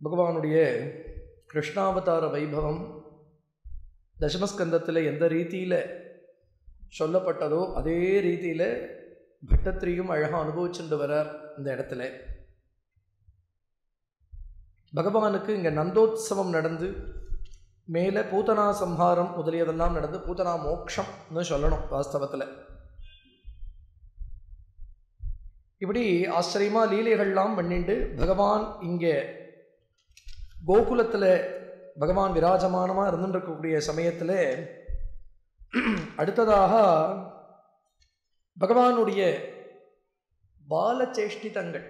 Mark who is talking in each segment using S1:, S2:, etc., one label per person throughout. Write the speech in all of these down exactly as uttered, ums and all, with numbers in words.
S1: பகவானுடைய கிருஷ்ணாவதார வைபவம் தசமஸ்கந்தத்தில் எந்த ரீதியில் சொல்லப்பட்டதோ அதே ரீதியில் பட்டத்திரியும் அழகாக அனுபவிச்சுட்டு வரார். இந்த இடத்துல பகவானுக்கு இங்கே நந்தோத்சவம் நடந்து மேலே பூதனா சம்ஹாரம் முதலியதெல்லாம் நடந்து பூதனா மோட்சம்னு சொல்லணும் வாஸ்தவத்தில். இப்படி ஆச்சரியமாக லீலைகள்லாம் பண்ணிட்டு பகவான் இங்கே கோகுலத்தில் பகவான் விராஜமானமாக இருந்துருக்கக்கூடிய சமயத்தில் அடுத்ததாக பகவானுடைய பாலச்சேஷ்டிதங்கள்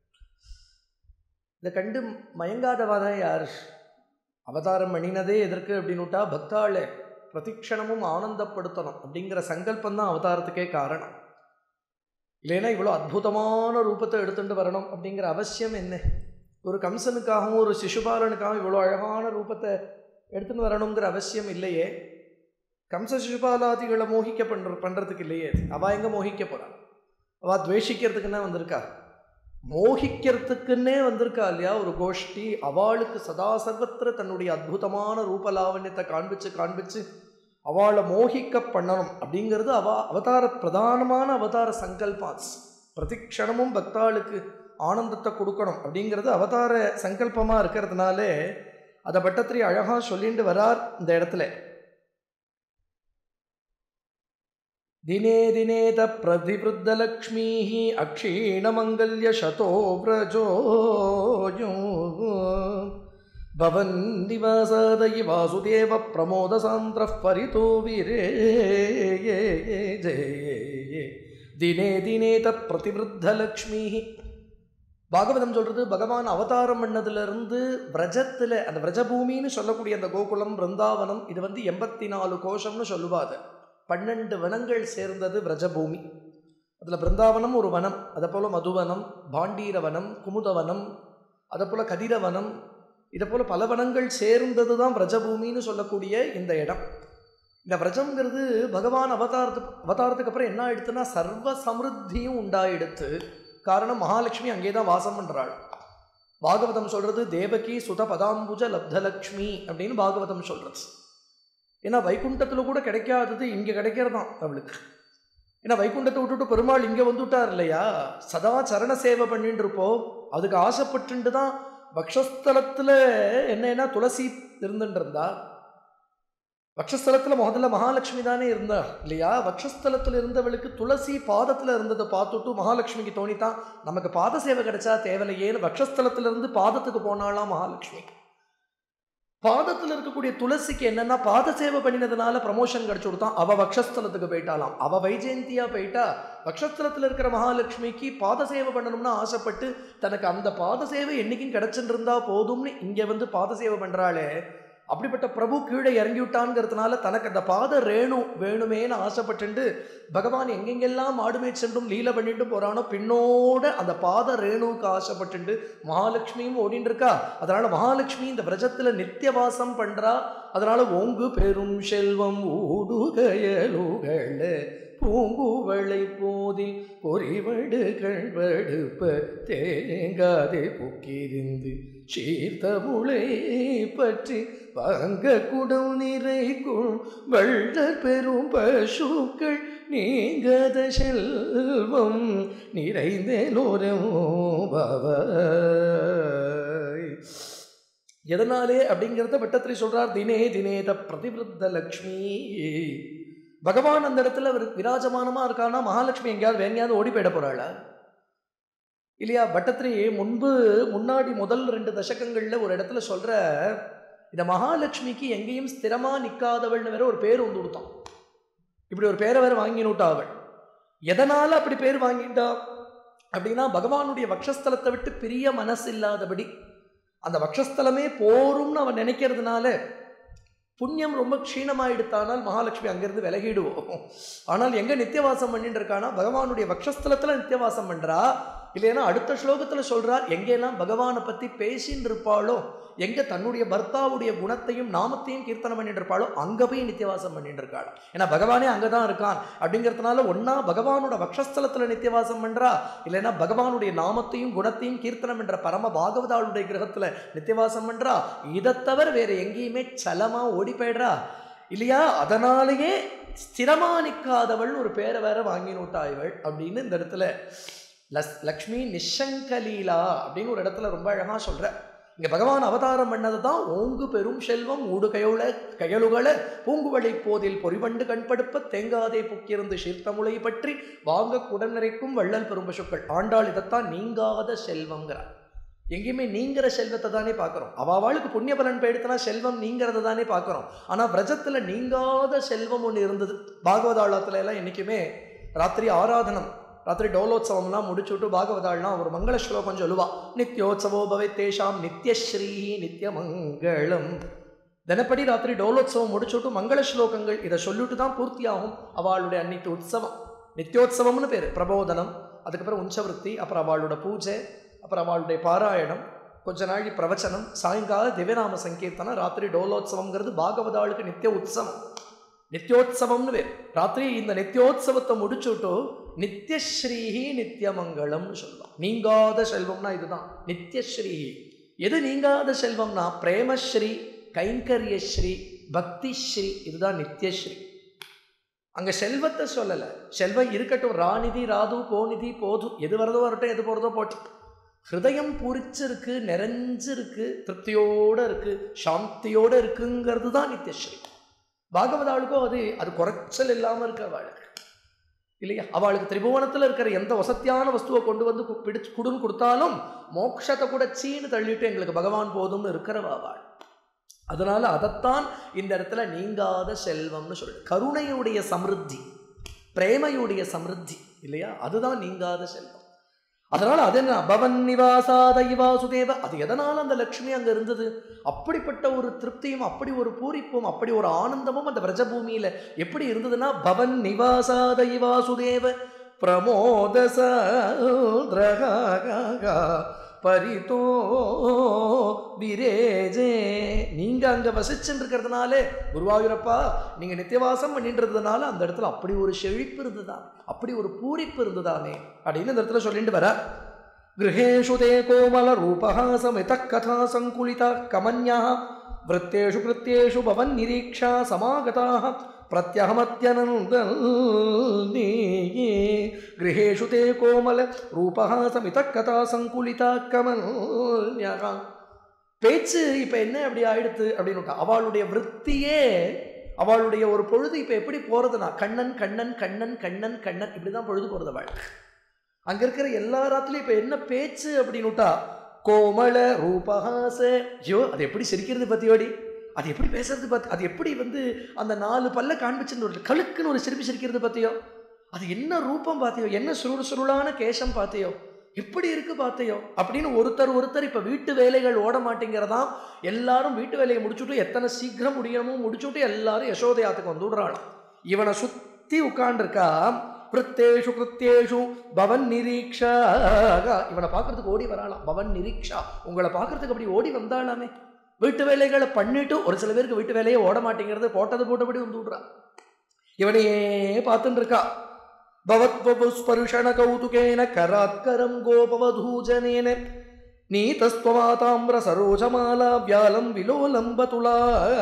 S1: இதை கண்டு மயங்காதவாதான் யார்? அவதாரம் பண்ணினதே எதற்கு அப்படின்னுட்டா பக்தாளை பிரதிக்ஷணமும் ஆனந்தப்படுத்தணும் அப்படிங்கிற சங்கல்பம் தான் அவதாரத்துக்கே காரணம். இல்லைன்னா இவ்வளோ அற்புதமான ரூபத்தை எடுத்துட்டு வரணும் அப்படிங்கிற அவசியம் என்ன? ஒரு கம்சனுக்காகவும் ஒரு சிசுபாலனுக்காகவும் இவ்வளோ அழகான ரூபத்தை எடுத்துன்னு வரணுங்கிற அவசியம் இல்லையே. கம்ச சிசுபாலாதிகளை மோகிக்க பண்ற பண்ணுறதுக்கு இல்லையே. அவள் எங்கே மோகிக்க போகிறாள்? அவள் துவேஷிக்கிறதுக்குன்னா வந்திருக்கா, மோகிக்கிறதுக்குன்னே வந்திருக்கா இல்லையா ஒரு கோஷ்டி. அவளுக்கு சதா சர்வத்திர தன்னுடைய அற்புதமான ரூபலாவண்யத்தை காண்பிச்சு காண்பிச்சு அவளை மோகிக்க பண்ணணும் அப்படிங்கிறது அவ அவதார பிரதானமான அவதார சங்கல்பாஸ். பிரதிக்ஷணமும் பக்தாளுக்கு ஆனந்தத்தை கொடுக்கணும் அப்படிங்கிறது அவதார சங்கல்பமாக இருக்கிறதுனால அதை பட்டத்திரி அழகாக சொல்லிட்டு வரார் இந்த இடத்துல. தினே தினேத பிரதிவருத்தலக்ஷ்மீ அக்ஷீணமங்கல்ய சதோ விரஜோயோ பவந்தி வாசாதயி வாசுதேவ பிரமோத சாந்திர பரிதோ வீரே தினே தினேத பிரதிவருத்தலக்ஷ்மீ. பாகவதம் சொல்றது பகவான் அவதாரம் பண்ணதுலேருந்து விரஜத்தில் அந்த விரஜபூமின்னு சொல்லக்கூடிய அந்த கோகுலம் பிருந்தாவனம் இது வந்து எண்பத்தி நாலு கோஷம்னு சொல்லுவாது. பன்னெண்டு வனங்கள் சேர்ந்தது விரஜபூமி. அதில் பிருந்தாவனம் ஒரு வனம், அதை போல் மதுவனம், பாண்டீரவனம், குமுதவனம், அதை போல் கதிரவனம், இதை போல் பல வனங்கள் சேர்ந்தது தான் விரஜபூமின்னு சொல்லக்கூடிய இந்த இடம். இந்த விரஜம்ங்கிறது பகவான் அவதாரத்து அவதாரத்துக்கு அப்புறம் என்ன ஆயிடுத்துன்னா சர்வ சமிருத்தியும் உண்டாயிடுத்து. காரணம் மகாலட்சுமி அங்கே தான் வாசம் பண்ணுறாள். பாகவதம் சொல்கிறது தேவகி சுத பதாம்புஜ லப்தலக்ஷ்மி அப்படின்னு பாகவதம் சொல்கிறது. ஏன்னா வைகுண்டத்தில் கூட கிடைக்காதது இங்கே கிடைக்கிறதான் அவளுக்கு. ஏன்னா வைகுண்டத்தை விட்டுட்டு பெருமாள் இங்கே வந்துவிட்டார் இல்லையா. சதா சரண சேவை பண்ணிட்டு இருப்போம். அதுக்கு ஆசைப்பட்டு தான் பக்ஷஸ்தலத்தில் என்னன்னா துளசி இருந்துட்டு இருந்தா. வக்ஷஸ்தலத்தில் முதல்ல மகாலட்சுமி தானே இருந்தா இல்லையா. வக்ஷஸ்தலத்தில் இருந்தவளுக்கு துளசி பாதத்தில் இருந்ததை பார்த்துட்டு மகாலட்சுமிக்கு தோணித்தான் நமக்கு பாத சேவை கிடைச்சா தேவையில்லையேன்னு வக்ஷஸ்தலத்திலிருந்து பாதத்துக்கு போனாலாம் மகாலட்சுமி. பாதத்தில் இருக்கக்கூடிய துளசிக்கு என்னன்னா பாத சேவை பண்ணினதுனால ப்ரமோஷன் கிடைச்சு கொடுத்தான். அவ வக்ஷஸ்தலத்துக்கு போயிட்டாலாம். அவ வைஜெயந்தியா போயிட்டா. வக்ஷஸ்தலத்தில் இருக்கிற மகாலட்சுமிக்கு பாத சேவை பண்ணணும்னு ஆசைப்பட்டு தனக்கு அந்த பாத சேவை என்னைக்கும் கிடைச்சுட்டு இருந்தா போதும்னு இங்கே வந்து பாத சேவை பண்றாளே. அப்படிப்பட்ட பிரபு கீழே இறங்கி விட்டான்ங்கிறதுனால தனக்கு அந்த பாத ரேணு வேணுமேன்னு ஆசைப்பட்டு பகவான் எங்கெங்கெல்லாம் மாடுமே சென்றும் லீலை பண்ணிட்டு போறானோ பின்னோட அந்த பாத ரேணுவுக்கு ஆசைப்பட்டு மகாலட்சுமியும் ஓடின்னு இருக்கா. அதனால மகாலட்சுமி இந்த விரஜத்துல நித்தியவாசம் பண்றா. அதனால ஓங்கு பெரும் செல்வம் ஊடுகயலுகள பூங்குவளை போதில் பொறிவடு கண்வடுப்ப தேங்காதே புக்கிருந்து சீர்த்தமுளை பற்றி வாங்க குடம் நிறைக்கும் வள்ளற் பெரும் பசுக்கள் நீங்கத செல்வம் நிறைந்தேலோரம் பவாய். எதனாலே அப்படிங்கிறத பட்டத்திரி சொல்றார். தினே தினேத பிரதிவருத்த லக்ஷ்மி. பகவான் அந்த இடத்துல விராஜமானமா இருக்கானா மகாலட்சுமி எங்கேயாவது வேங்கையாவது ஓடி போயிட போறாளா இல்லையா? பட்டத்திரி முன்பு முன்னாடி முதல் ரெண்டு தசகங்கள்ல ஒரு இடத்துல சொல்ற இந்த மகாலட்சுமிக்கு எங்கேயும் ஸ்திரமா நிற்காதவள்னு வேற ஒரு பேர் வந்து கொடுத்தான். இப்படி ஒரு பேரை வேற வாங்கினுட்டா அவள். எதனால அப்படி பேர் வாங்கிட்டா அப்படின்னா பகவானுடைய வக்ஷஸ்தலத்தை விட்டு பிரிய மனசு இல்லாதபடி அந்த வக்ஷஸ்தலமே போரும்னு அவன் நினைக்கிறதுனால புண்ணியம் ரொம்ப க்ஷீணமாயிடுத்தானால் மகாலட்சுமி அங்கிருந்து விலகிடுவோம். ஆனால் எங்க நித்தியவாசம் பண்ணிட்டு இருக்கானா பகவானுடைய வக்ஷஸ்தலத்துல நித்தியவாசம் பண்றா. இல்லைன்னா அடுத்த ஸ்லோகத்துல சொல்றார், எங்கெல்லாம் பகவானை பத்தி பேசின்னு இருப்பாளோ, எங்க தன்னுடைய பர்த்தாவுடைய குணத்தையும் நாமத்தையும் கீர்த்தனம் பண்ணிட்டு இருப்பாளோ அங்க போய் நித்தியவாசம் பண்ணிட்டு இருக்காள். ஏன்னா பகவானே அங்கதான் இருக்கான் அப்படிங்கிறதுனால ஒன்னா பகவானோட வக்ஷஸ்தலத்துல நித்தியவாசம் பண்றா, இல்லைன்னா பகவானுடைய நாமத்தையும் குணத்தையும் கீர்த்தனம் என்ற பரம பாகவதாளுடைய கிரகத்துல நித்தியவாசம் பண்றா. இதை தவிர வேற எங்கேயுமே சலமா ஓடி போயிடுறா இல்லையா? அதனாலேயே ஸ்திரமா நிற்காதவள் ஒரு பேரை வேற வாங்கினோட்டா இவள் அப்படின்னு இந்த இடத்துல லஸ் லக்ஷ்மி நிஷங்கலீலா அப்படின்னு ஒரு இடத்துல ரொம்ப அழகா சொல்ற. இங்க பகவான் அவதாரம் பண்ணது தான் ஓங்கு பெரும் செல்வம் ஊடு கையுள கையலுகளை பூங்குவளை போதில் பொறிவண்டு கண்படுப்ப தேங்காதே புக்கிருந்து சீர்த்தமுளை பற்றி வாங்க குடநிறைக்கும் வள்ளல் பெரும் பசுக்கள். ஆண்டாள் இதைத்தான் நீங்காத செல்வம்ங்கிறார். எங்கேயுமே நீங்கிற செல்வத்தை தானே பார்க்குறோம். அவாவாளுக்கு புண்ணிய பலன் போயிடுத்துனா செல்வம் நீங்கிறத தானே பார்க்குறோம். ஆனால் விரஜத்தில் நீங்காத செல்வம் ஒன்று இருந்தது. பாகவதாளத்துல எல்லாம் என்றைக்குமே ராத்திரி ஆராதனம், ராத்திரி டோலோத்சவம்லாம் முடிச்சுட்டு பாகவதாள்லாம் ஒரு மங்கள ஸ்லோகம் சொல்லுவா. நித்யோத்சவோ பவை தேஷாம் நித்யஸ்ரீ நித்ய மங்களம். தினப்படி ராத்திரி டோலோத்சவம் முடிச்சுட்டு மங்கள ஸ்லோகங்கள் இதை சொல்லிட்டு தான் பூர்த்தி ஆகும் அவளுடைய அன்னைக்கு உற்சவம். நித்யோத்சவம்னு பேர். பிரபோதனம், அதுக்கப்புறம் உஞ்சவருத்தி, அப்புறம் அவளோட பூஜை, அப்புறம் அவளுடைய பாராயணம், கொஞ்ச நாளி பிரவச்சனம், சாயங்கால திவ்யநாம சங்கீர்த்தனம், ராத்திரி டோலோத்சவம்ங்கிறது பாகவதாளுக்கு நித்திய உற்சவம், நித்யோத்சவம்னு பேர். ராத்திரி இந்த நித்யோத்சவத்தை முடிச்சுட்டு நித்யஸ்ரீஹி நித்யமங்கலம்னு சொல்லலாம். நீங்காத செல்வம்னா இதுதான் நித்யஸ்ரீஹி. எது நீங்காத செல்வம்னா பிரேமஸ்ரீ, கைங்கரியஸ்ரீ, பக்திஸ்ரீ, இதுதான் நித்யஸ்ரீ. அங்க செல்வத்தை சொல்லலை. செல்வம் இருக்கட்டும், ராநிதி ராது கோநிதி போது, எது வரதோ வரட்டும், எது போறதோ போட்டு. ஹிருதயம் பூரிச்சிருக்கு, நிறைஞ்சிருக்கு, திருப்தியோட இருக்கு, சாந்தியோட இருக்குங்கிறது தான் நித்யஸ்ரீ. பாகவதாளுக்கும் அது அது குறைச்சல் இல்லாமல் இருக்க அவளுக்கு இல்லையா? அவளுக்கு திரிபுவனத்தில் இருக்கிற எந்த வசத்தியான வஸ்துவை கொண்டு வந்து பிடிச்சு குடுன்னு கொடுத்தாலும் மோட்சத்தை கூட சீனு தள்ளிட்டு எங்களுக்கு பகவான் போதும்னு இருக்கிறவ அவள். அதனால அதைத்தான் இந்த இடத்துல நீங்காத செல்வம்னு சொல்லு. கருணையுடைய சமிருத்தி, பிரேமையுடைய சமிருத்தி இல்லையா? அதுதான் நீங்காத செல்வம். அதனால அது என்ன பவன் நிவாசாத வாசுதேவ, அது எதனால அந்த லட்சுமி அங்க இருந்தது? அப்படிப்பட்ட ஒரு திருப்தியும் அப்படி ஒரு பூரிப்பும் அப்படி ஒரு ஆனந்தமும் அந்த விரஜபூமியில எப்படி இருந்ததுன்னா, பவன் நிவாசாத வாசுதேவ பிரமோதச பரிதோ விரேஜே. நீங்க அங்க வசிச்சுட்டு இருக்கிறதுனாலே குருவாயூரப்பா நீங்க நித்தியவாசம் பண்ணின்றதுனால அந்த இடத்துல அப்படி ஒரு செழிப்பு இருந்துதான், அப்படி ஒரு பூரிப்பு இருந்துதானே அப்படின்னு இந்த இடத்துல சொல்லிட்டு வர. கிரகேஷு தே கோமல ரூபஹ சமித கதா சங்குலிதா கமன்யா விருத்தேஷு கிருத்யேஷு பவன் நிரீக்ஷா சமாகதாஹ பிரத்யஹமத்யனந்தல் கிரகேஷு தே கோமல ரூபஹ சமித கதா சங்குலிதா கமன்யா. பேச்சு இப்ப என்ன அப்படி ஆயிடுத்து அப்படின்னு அவளுடைய விருத்தியே, அவளுடைய ஒரு பொழுது இப்ப எப்படி போறதுனா கண்ணன் கண்ணன் கண்ணன் கண்ணன் கண்ணன் இப்படிதான் பொழுது போறது அவள். அங்க இருக்கிற எல்லா ராத்திலையும் இப்ப என்ன பேச்சு அப்படின்னுட்டா கோமல ரூபஹாச. ஐயோ அது எப்படி சிரிக்கிறது பத்தியோடி, அது எப்படி பேசுறது பத்தி, அது எப்படி வந்து அந்த நாலு பல்ல காண்பிச்சுன்னு ஒரு கழுக்குன்னு ஒரு சிரிப்பு சிரிக்கிறது பத்தியோ, அது என்ன ரூபம் பார்த்தியோ, என்ன சுருள் சுருளான கேசம் பார்த்தியோ, எப்படி இருக்கு பார்த்தியோ அப்படின்னு ஒருத்தர் ஒருத்தர் இப்ப வீட்டு வேலைகள் ஓட மாட்டேங்கிறதாம். எல்லாரும் வீட்டு வேலையை முடிச்சுட்டு எத்தனை சீக்கிரம் முடியணுமோ முடிச்சுட்டு எல்லாரும் யசோதயாத்துக்கு வந்து விடுறாளாம். இவனை சுத்தி உட்காண்டிருக்கா. பிருத்தேஷு கிருத்யேஷு பவன் நிரீக்ஷா. இவனை பார்க்கறதுக்கு ஓடி வராளாம். பவன் நிரீக்ஷா, உங்களை பார்க்கறதுக்கு அப்படி ஓடி வந்தாளாமே. வீட்டு வேலைகளை பண்ணிட்டு ஒரு சில பேருக்கு வீட்டு வேலையை ஓட மாட்டேங்கிறது, போட்டது போட்டபடி வந்து விடுறா. இவனையே பார்த்துட்டு இருக்கா. பவத்வபு ஸ்பர்ஷண கௌதுகேன கராத்கரம் கோபவதூஜனேன நீதஸ்வமாதாம்ர சரோஜமாலா வியாலம் விலோலம்பதுலா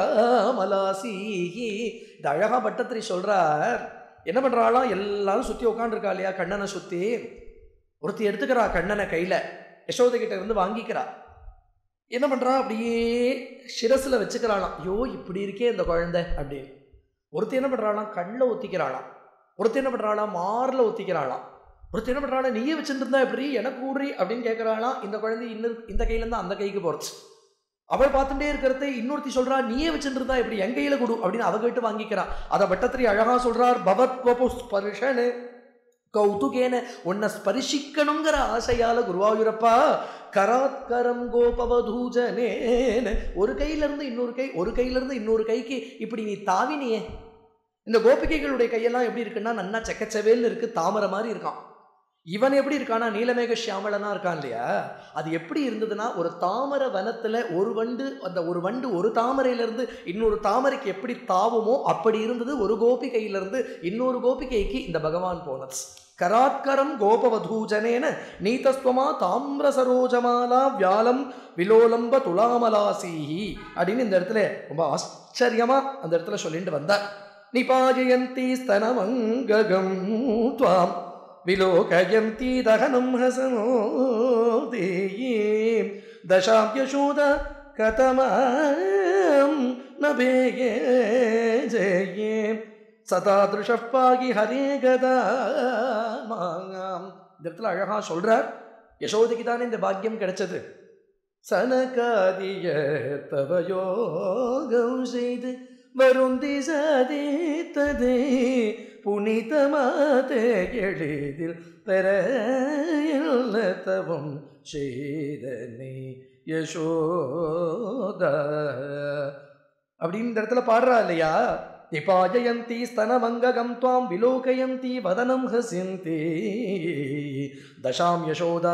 S1: மலாசீஹி. இது அழகா பட்டத்திரி சொல்றார். என்ன பண்றாளாம், எல்லாரும் சுத்தி உட்காந்துருக்கா இல்லையா, கண்ணனை சுத்தி. ஒருத்தி எடுத்துக்கிறா கண்ணனை கையில, யசோதை கிட்ட இருந்து வாங்கிக்கிறா. என்ன பண்றா, அப்படியே சிரசுல வச்சுக்கிறாளாம். ஐயோ இப்படி இருக்கே இந்த குழந்தை அப்படின்னு. ஒருத்தி என்ன பண்றாளாம், கண்ணில் ஒத்திக்கிறாளாம். ஒருத்தி என்ன பண்றாளாம், மார்ல ஒத்திக்கிறாளாம். ஒருத்தி என்ன பண்றாளா, நீயே வச்சுட்டு இருந்தா எப்படி எனக்கு கூடுறி அப்படின்னு கேட்கறாளாம். இந்த குழந்தை இன்னும் இந்த கையில இருந்தா அந்த கைக்கு போறச்சு. அவள் பார்த்துட்டே இருக்கிறத இன்னொருத்தி சொல்றா, நீயே வச்சுட்டு இருந்தா எப்படி என் கையில கொடு அப்படின்னு அவ கேட்டு வாங்கிக்கிறா. அதை பட்டத்திரி அழகா சொல்றார். பவத்வபு ஸ்பர்ஷனு கௌதுகேன, உன்னை ஸ்பரிசிக்கணுங்கிற ஆசையால குருவாயூரப்பா கராத்கரம் கோபவதூஜனேன, ஒரு கையில இருந்து இன்னொரு கை, ஒரு கையில இருந்து இன்னொரு கைக்கு இப்படி நீ தாவினியே. இந்த கோபிகைகளுடைய கையெல்லாம் எப்படி இருக்குன்னா நன்னா செக்கச்சவேல்னு இருக்கு, தாமரை மாதிரி இருக்கான். இவன் எப்படி இருக்கானா நீலமேக சியாமளனா இருக்கான் இல்லையா, அது எப்படி இருந்ததுன்னா ஒரு தாமரை வனத்துல ஒரு வண்டு, அந்த ஒரு வண்டு ஒரு தாமரையிலிருந்து இன்னொரு தாமரைக்கு எப்படி தாவுமோ அப்படி இருந்தது ஒரு கோபிகையிலிருந்து இன்னொரு கோபிகைக்கு இந்த பகவான் போனது. கராத்கரம் கோபவதூஜனேன நீதஸ்வமா தாமிர சரோஜமாலா வியாலம் விலோலம்ப துலாமலாசீஹி அப்படின்னு இந்த இடத்துல ரொம்ப ஆச்சரியமா அந்த இடத்துல சொல்லிட்டு வந்தார். நிபாஜயந்தி ஸ்தனமங்ககம் த்வாம் விலோகயந்தி தகனம் ஹசனோதேயீம் தசாம் யசோத கதமாம் நபேயே ஜெயே சதாதிருஷப்பாகி ஹரே கதாமாம். இந்த இடத்துல அழகா சொல்றார், யசோதைக்கு தானே இந்த பாக்கியம் கிடைச்சது. சனகாதிய தவயோகம் செய்து வருந்தி சாதித்ததே புனிதமாதே எளிதில் பெற தவம் செய்தனே யசோதா அப்படின்னு இந்த இடத்துல பாடுறா இல்லையா. நிபாஜயந்தி ஸ்தனமங்ககம் துவாம் விலோகயந்தி வதனம் ஹசிந்தி தசாம் யசோதா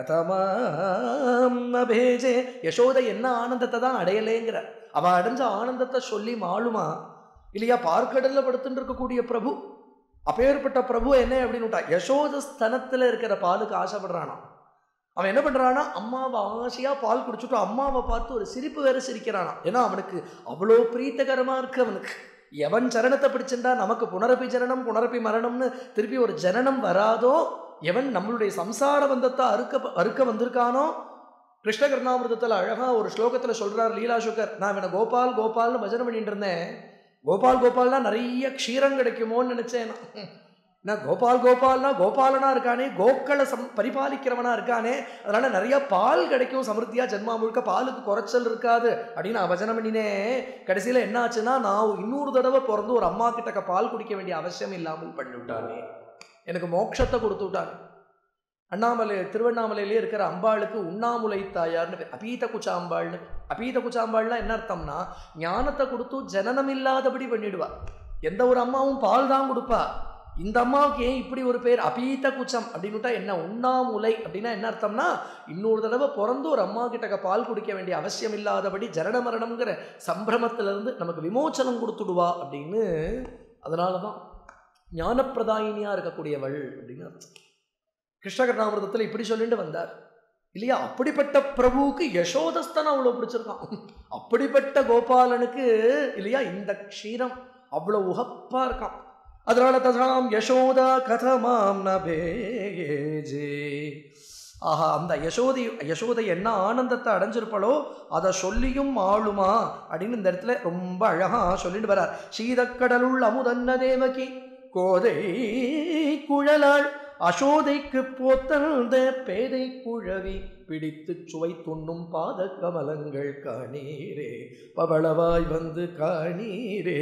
S1: கதமாம் நபேஜே. யசோதை என்ன ஆனந்தத்தை தான் அடையலேங்கிற, அவ அடைஞ்ச ஆனந்தத்தை சொல்லி மாளுமா இல்லையா. பார்க்கடல்ல படுத்துட்டு இருக்கக்கூடிய பிரபு, அப்பேற்பட்ட பிரபு என்ன அப்படின்னு விட்டா யசோத ஸ்தனத்துல இருக்கிற பாலுக்கு ஆசைப்படுறானா. அவன் என்ன பண்றானா, அம்மாவை ஆசையா பால் குடிச்சுட்டு அம்மாவை பார்த்து ஒரு சிரிப்பு வேற சிரிக்கிறானா. ஏன்னா அவனுக்கு அவ்வளோ பிரீத்தகரமா இருக்கு அவனுக்கு. எவன் சரணத்தை பிடிச்சிருந்தா நமக்கு புனரப்பி ஜனனம் புனரப்பி மரணம்னு திருப்பி ஒரு ஜனனம் வராதோ, எவன் நம்மளுடைய சம்சார பந்தத்தை அறுக்க அறுக்க வந்திருக்கானோ. கிருஷ்ண கர்ணாமிருதத்தில் அழகா ஒரு ஸ்லோகத்தில் சொல்றார் லீலா சுகர், நான் இவனை கோபால் கோபால்னு பஜனை பண்ணிட்டு இருந்தேன். கோபால் கோபால்னா நிறைய க்ஷீரம் கிடைக்குமோன்னு நினைச்சேன். நான் கோபால் கோபால்னா கோபாலனா இருக்கானே, கோக்களை சம் பரிபாலிக்கிறவனா இருக்கானே, அதனால நிறைய பால் கிடைக்கும் சமிருத்தியா, ஜென்மா முழுக்க பாலுக்கு குறைச்சல் இருக்காது அப்படின்னு நான் பஜனை பண்ணினேன். கடைசியில் என்ன ஆச்சுன்னா, நான் இன்னொரு தடவை பிறந்து ஒரு அம்மா கிட்டக்க பால் குடிக்க வேண்டிய அவசியம் இல்லாமல் பண்ணி விட்டானே, எனக்கு மோட்சத்தை கொடுத்து விட்டானே. அண்ணாமலை திருவண்ணாமலையிலே இருக்கிற அம்பாளுக்கு உண்ணாமுலை தாயார்னு பேர், அபீத குச்சாம்பாள்னு. அபீத குச்சாம்பாள்னா என்ன அர்த்தம்னா, ஞானத்தை கொடுத்து ஜனனம் இல்லாதபடி பண்ணிடுவா. எந்த ஒரு அம்மாவும் பால் தான் கொடுப்பா, இந்த அம்மாவுக்கு ஏன் இப்படி ஒரு பேர் அபீத குச்சம் அப்படின்னுட்டா என்ன, உண்ணாமுலை அப்படின்னா என்ன அர்த்தம்னா, இன்னொரு தடவை பிறந்து ஒரு அம்மா கிட்டக்க பால் குடிக்க வேண்டிய அவசியம் இல்லாதபடி ஜனன மரணம்ங்கிற சம்பிரமத்திலிருந்து நமக்கு விமோச்சனம் கொடுத்துடுவா அப்படின்னு. அதனால தான் ஞானப்பிரதாயினியா இருக்கக்கூடியவள் அப்படின்னு அர்த்தம். கிருஷ்ணகர்ணாமிரதத்தில் இப்படி சொல்லிட்டு வந்தார் இல்லையா. அப்படிப்பட்ட பிரபுவுக்கு யசோதஸ்தன் அவ்வளோ பிடிச்சிருக்கான். அப்படிப்பட்ட கோபாலனுக்கு இல்லையா இந்த க்ஷீரம் அவ்வளோ உகப்பா இருக்கான். அதனால தசாம் யசோதா கதமாம் நபேஜே. ஆஹா, அந்த யசோதை யசோதை என்ன ஆனந்தத்தை அடைஞ்சிருப்பாளோ அதை சொல்லியும் ஆளுமா அப்படின்னு இந்த இடத்துல ரொம்ப அழகா சொல்லிட்டு வர்றார். சீதக்கடலுள் அமுதன்ன தேவகி கோதை குழலாள் அசோதைக்கு போத்தந்த பேதை குழவி பிடித்து சுவை துண்ணும் பாத கமலங்கள் காணீரே பவளவாய் வந்து காணீரே.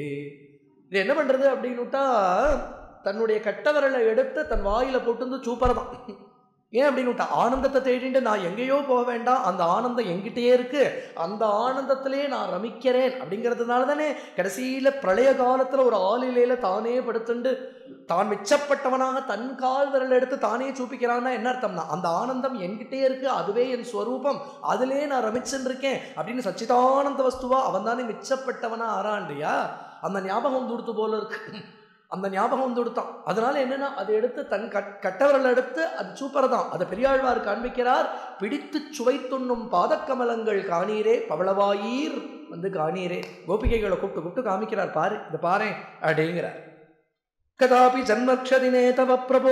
S1: இது என்ன பண்றது அப்படின்னுட்டா, தன்னுடைய கட்டவரலை எடுத்து தன் வாயில போட்டு வந்து சூப்பரதான். ஏன் அப்படின்னுட்டா, ஆனந்தத்தை தேடிட்டு நான் எங்கேயோ போக வேண்டாம், அந்த ஆனந்தம் எங்கிட்டே இருக்கு, அந்த ஆனந்தத்திலே நான் ரமிக்கிறேன் அப்படிங்கிறதுனால தானே கடைசியில பிரளய காலத்துல ஒரு ஆளிலையில தானே படுத்துண்டு தான் மிச்சப்பட்டவனாக தன் கால் விரல் எடுத்து தானே சூப்பிக்கிறான்னா என்ன அர்த்தம்னா, அந்த ஆனந்தம் என்கிட்டே இருக்கு, அதுவே என் ஸ்வரூபம், அதிலே நான் ரமிச்சுன்னு இருக்கேன் அப்படின்னு சச்சிதானந்த வஸ்துவா அவன் தானே மிச்சப்பட்டவனா ஆறான் இல்லையா. அந்த ஞாபகம் தூடுத்து போல இருக்கு, அந்த ஞாபகம் வந்து கொடுத்தான். அதனால என்னன்னா, அதை எடுத்து தன் கட் கட்டவரல் எடுத்து அது சூப்பர் தான், அதை பெரியாழ்வார் காண்பிக்கிறார். பிடித்து சுவை துண்ணும் பாதக்கமலங்கள் காணீரே பவளவாயீர் வந்து காணீரே. கோபிகைகளை கூப்பிட்டு கூப்பிட்டு காமிக்கிறார், பாரு இந்த பாரு அப்படிங்கிறார். கதாபி ஜன்மக்ஷதினே தவ பிரபோ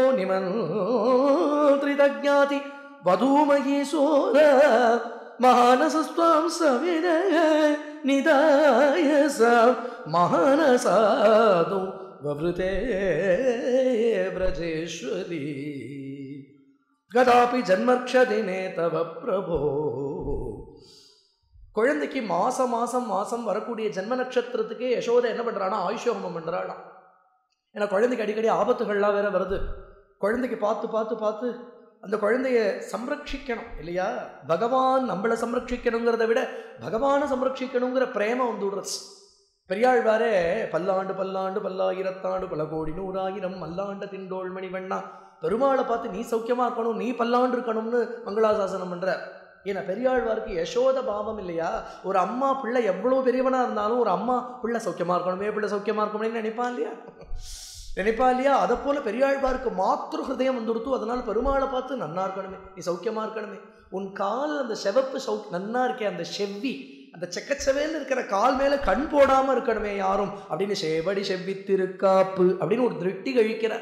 S1: நிமந்திரிதஜ்ஞாதி வதூமயி சோர மகானசஸ்வாம் சவிர நிதாயச மகானசாது வவ்ருதே பிரஜேஸ்வரி. கதாபி ஜன்மக்ஷதினே தவ பிரபோ. குழந்தைக்கு மாசம் மாசம் மாசம் வரக்கூடிய ஜென்ம நட்சத்திரத்துக்கே யசோதை என்ன பண்றானா, ஆயுஷோகமம் பண்றானா. ஏன்னா குழந்தைக்கு அடிக்கடி ஆபத்துகள்லாம் வேற வருது. குழந்தைக்கு பார்த்து பார்த்து பார்த்து அந்த குழந்தைய சம்ரட்சிக்கணும் இல்லையா. பகவான் நம்மளை சம்ரட்சிக்கணுங்கிறத விட பகவானை சம்ரட்சிக்கணுங்கிற பிரேமம் வந்து விடுறது. பெரியாழ்வாரே பல்லாண்டு பல்லாண்டு பல்லாயிரத்தாண்டு பல கோடி நூறாயிரம் மல்லாண்ட திண்டோள் மணிவண்ணா பெருமாளை பார்த்து நீ சௌக்கியமா இருக்கணும், நீ பல்லாண்டு இருக்கணும்னு மங்களாசாசனம் பண்ற. ஏன்னா பெரியாழ்வாருக்கு யசோத பாவம் இல்லையா? ஒரு அம்மா பிள்ளை எவ்வளவு பெரியவனா இருந்தாலும் ஒரு அம்மா பிள்ளை சௌக்கியமா இருக்கணுமே, பிள்ளை சௌக்கியமா இருக்கணும்னு நினைப்பான் இல்லையா? நினைப்பா இல்லையா? அதை போல பெரியாழ்வாருக்கு மாத்திரு ஹிருதயம் வந்துடுத்து. அதனால பெருமாளை பார்த்து நன்னா இருக்கணுமே, நீ சௌக்கியமா இருக்கணுமே, உன் கால் அந்த செவப்பு சௌக் நன்னா இருக்கே, அந்த செவ்வி அந்த செக்கச்சவேன்னு இருக்கிற கால் மேல கண் போடாம இருக்கணுமே யாரும் அப்படின்னு சேவடி செவ்வி திருக்காப்பு அப்படின்னு ஒரு திருட்டி கழிக்கிறார்.